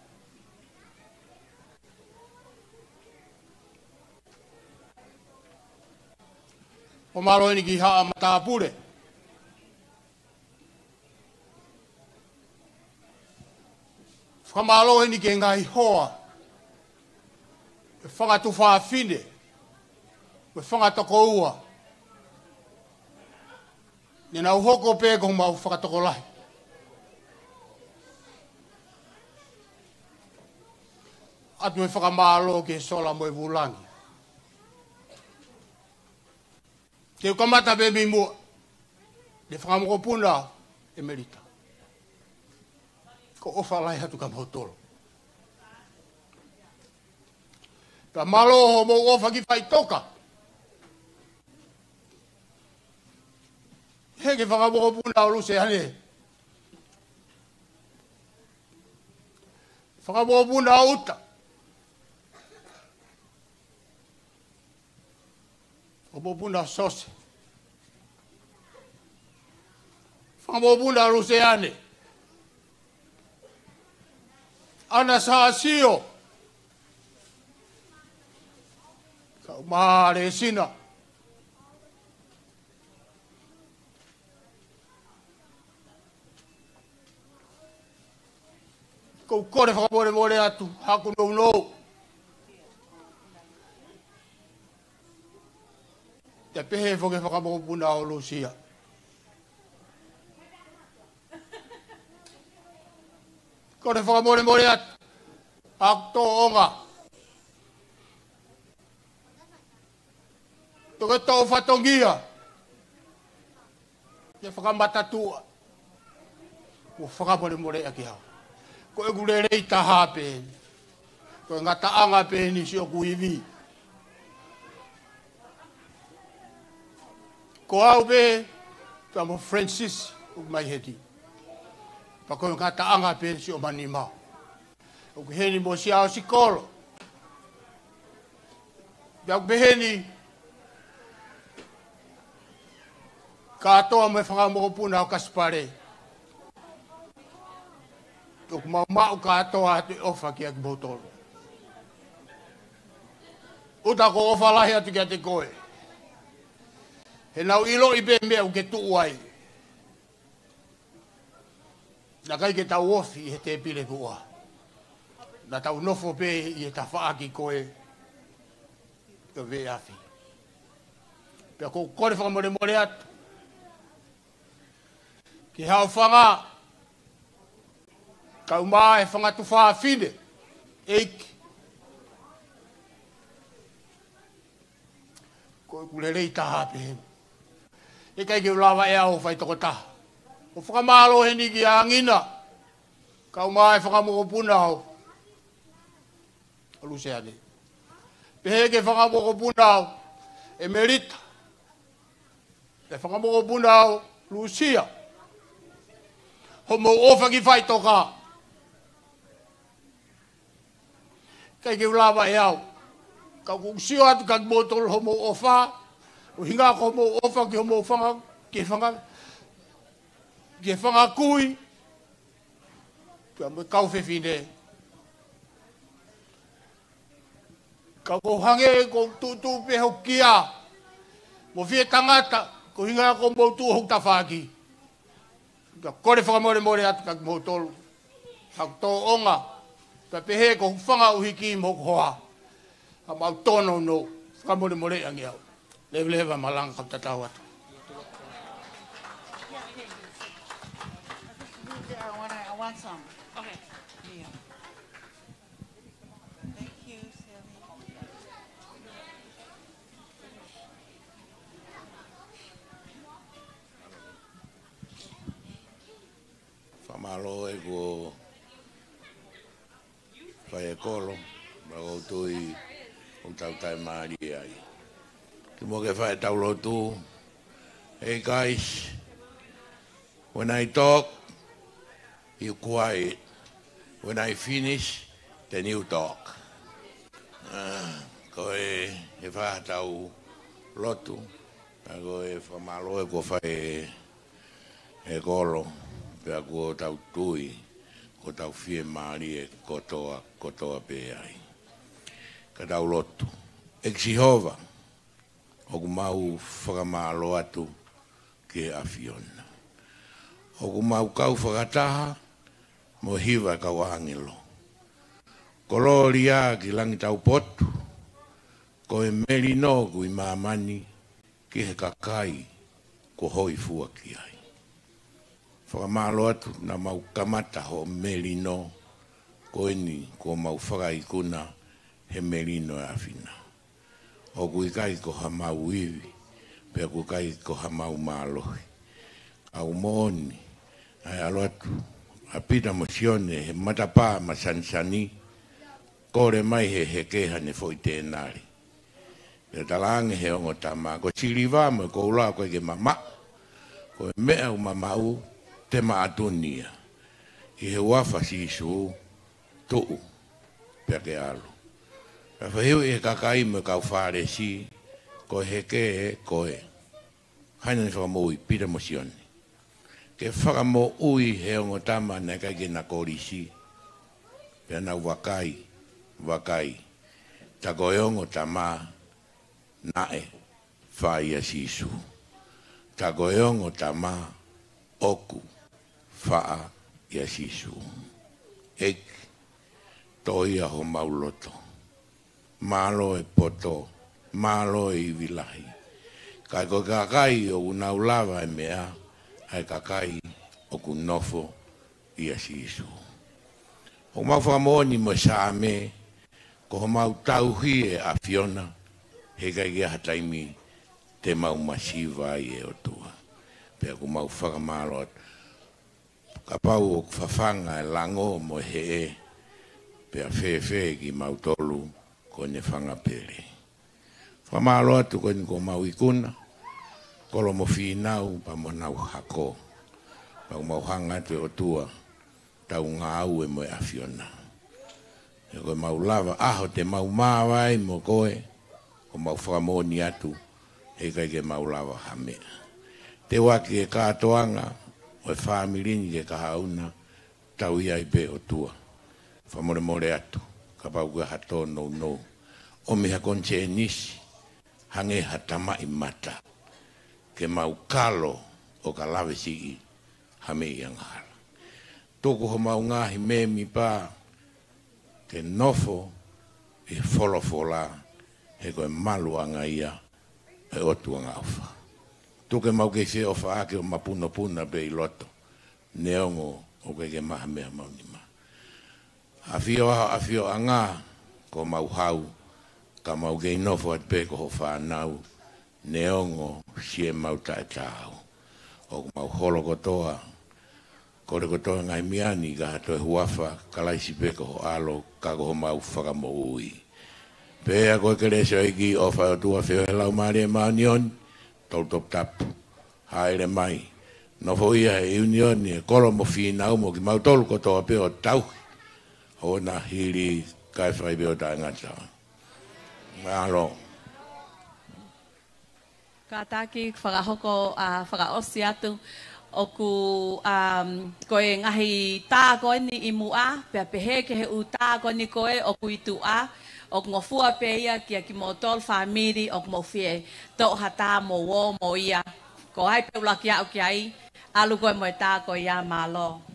Whamalo he ni ki haa matapure. Whamalo he ni ki ngai hoa. E whangatu whaafine. E whangatoko ua. Nena uhoko pe ko mau whakatoko lahi. Atu e whakamalo ke sola mo e vulangi. Ke ukamata pe mi mua. Le whakamoko puna e merita. Ko ofa lahi hatu ka mautolo. Ka malo ho mo ofa ki whai toka. He ke whakamoko puna o luse hane. Whakamoko puna o uta. Whakamoko puna sose. Whakamoko puna o luse hane. Ana sa sio. Ka maare sina. Ko kore whakapore more atu, haku nou nou. Te pehe whoke whakamopuna o Lucia. Kore whakamore more atu, haku tō onga. Toke tō whatongia. Te whakamatatua. Ko whakamore more aki hau. Ko e gure rei taha pe. Ko e ngata anga pe ni si o kuivi. Ko au pe, ka mo Francis o mai heti. Pa ko e ngata anga pe si o manima. O ku heni mo si ao si kolo. Pia ku heni. Ka atoa mo e whakamokopuna o kaspare. Tuk mau mau ka atoa atu ofa ki aki botolo. Uta ko ofa lahi atu ki ate koe. He nau ilo i pe mea u ke tuu ai. Na kai ke tau ofi he te pile kua. Na tau nofo pe i he ta whaaki koe. Ka ve afi. Pea ko kore whakamore more atu. Ki hau whanga. Ka uma e whangatu whaafine. Eiki. Ko e kurerei taha pe hemu. E kai ke ulawa e au whai toko taha. O whakamalo he ni ki a ngina. Ka uma e whakamoko puna au. Alu se ane. Pehe ke whakamoko puna au. E merita. E whakamoko puna au. Lucia. Homo ofa ki whai toka. Kai ke ulawa e au. Ka kusio atu ka botol homo ofa. O hinga ko homo ofa ki homo whanga. Ke whanga. Ke whanga kui. Ka mo kau whewhine. Ka ko hange ko tutu peho kia. Mo fie tangata. Ko hinga ko mo tu hok tawhaki. Ka kore whakamore more atu ka botol. Hak tō onga. Ka pehe ko whanga uhiki mo hoa. Ka mau tono no. Whakamore more angi au. Lewe lewa malanga ka tatau atu. I want, I want some. Okay. Yeah. Thank you, Sylvie. Whamalo e ko whai e kolo, ma o tui o tau tai maari ai. Ki mo ke whai tau lotu, hey guys, when I talk, you quiet. When I finish, then you talk. Uh, ko e e wha tau lotu, ko e whamalo e ko whai e kolo, pia ko tau tui, ko tau fie maari e kotoa, kotoa pe ai. Ka tau lotu. Ek Jehova, o ku mau whakamalo atu ke afiona. O ku mau kau whakataha, mo hiwa kau angelo. Ko loria ki langi tau potu, ko e meri no ku i mamani ki he kakai ko hoi fua ki ai. Whakamalo atu na mau kamata ho meri no ko eni ko mau whakai kuna he meri no e awhina. O ku i kai ko ha mau iwi, pia ku kai ko ha mau malohi. Au mooni, ai alo atu, a pita mosione he matapa ma sansani, kore mai he he keha ne foi tēnari. Pia talange he ongo tama, ko siriwa mo ko ula koe ke mama, ko e mea u mamau te maatunia. I he wafa si isu tuu, pia ke alo. Ka whahiu e kakai me kau whare si, ko he ke e koe. Haina ni whakamoi, pita mosione. Ke whakamo ui he ongo tama na kai ke na kori si. Pea nau wakai, wakai. Ta koe ongo tama nae whaia sisu. Ta koe ongo tama oku whaa ia sisu. Ek toia ho mauloto. Malo e poto, malo e vilahi. Kai ko kakai o unau lava e mea, ai kakai o kunofo ia sisu. O mau whamoni mo saame, ko ho mau tauhi e a Fiona, he kai kia hataimi te mau masiva i e o tua. Pea ko mau whakamalo, ka pau o whawhanga e lango mo he e, pea whewhe ki mau tolu, ko ne whanga pere. Whamalo atu ko ni ko mau ikuna, kolo mo whinau pa mo nau hako. Pa mau hanga te o tua, tau ngā au e mo e awhiona. E koe mau lava, aho te mau māwai mo koe, ko mau whakamoni atu, e kai ke mau lava hamea. Te waki e kātoanga, o e whamirini ke kahauna, tau ia i pe o tua. Whamore more atu. Ka pau kua hato no no. O miha konche e nisi, hange hatama i mata. Ke mau kalo o ka lawe siki, hame i angara. Toko ho mau ngahi me mi pa, ke nofo i folofola, he koe malu anga ia, e otu anga ufa. Toke mau ke se ofa ake o mapuna puna pe i loto, neongo o ke ke maha mea maunima. Afio aho, afio anga, ko mau hau, ka mau gei nofo at pe ko ho whanau, neongo sie mau tae tāu. O mau holo kotoa, kore kotoa ngai miani, ka hatoe huafa, ka laisi pe ko ho alo, ka ko ho mau whakamo ui. Pea koe kere so iki o whai o tua whio he lau maari e maunion, tol top tapu, haere mai. Nofo ia he unioni e kolo mo whinau mo ki mau tolu kotoa pe o tauhi. Ona hiri kai whai beo tae ngata. Malo. Ka taki whakahoko a whakaosi atu o ku um, koe ngahi tā koe ni i mua, pia pehe ke he u tā koe ni koe o ku i tu a, o ku ngofua pe ia kia ki mo tol whamiri o ku mo fie tō hata mo wō mo ia. Ko hai pe ula ki au ki ai, alu koe mo i tā koe ia malo.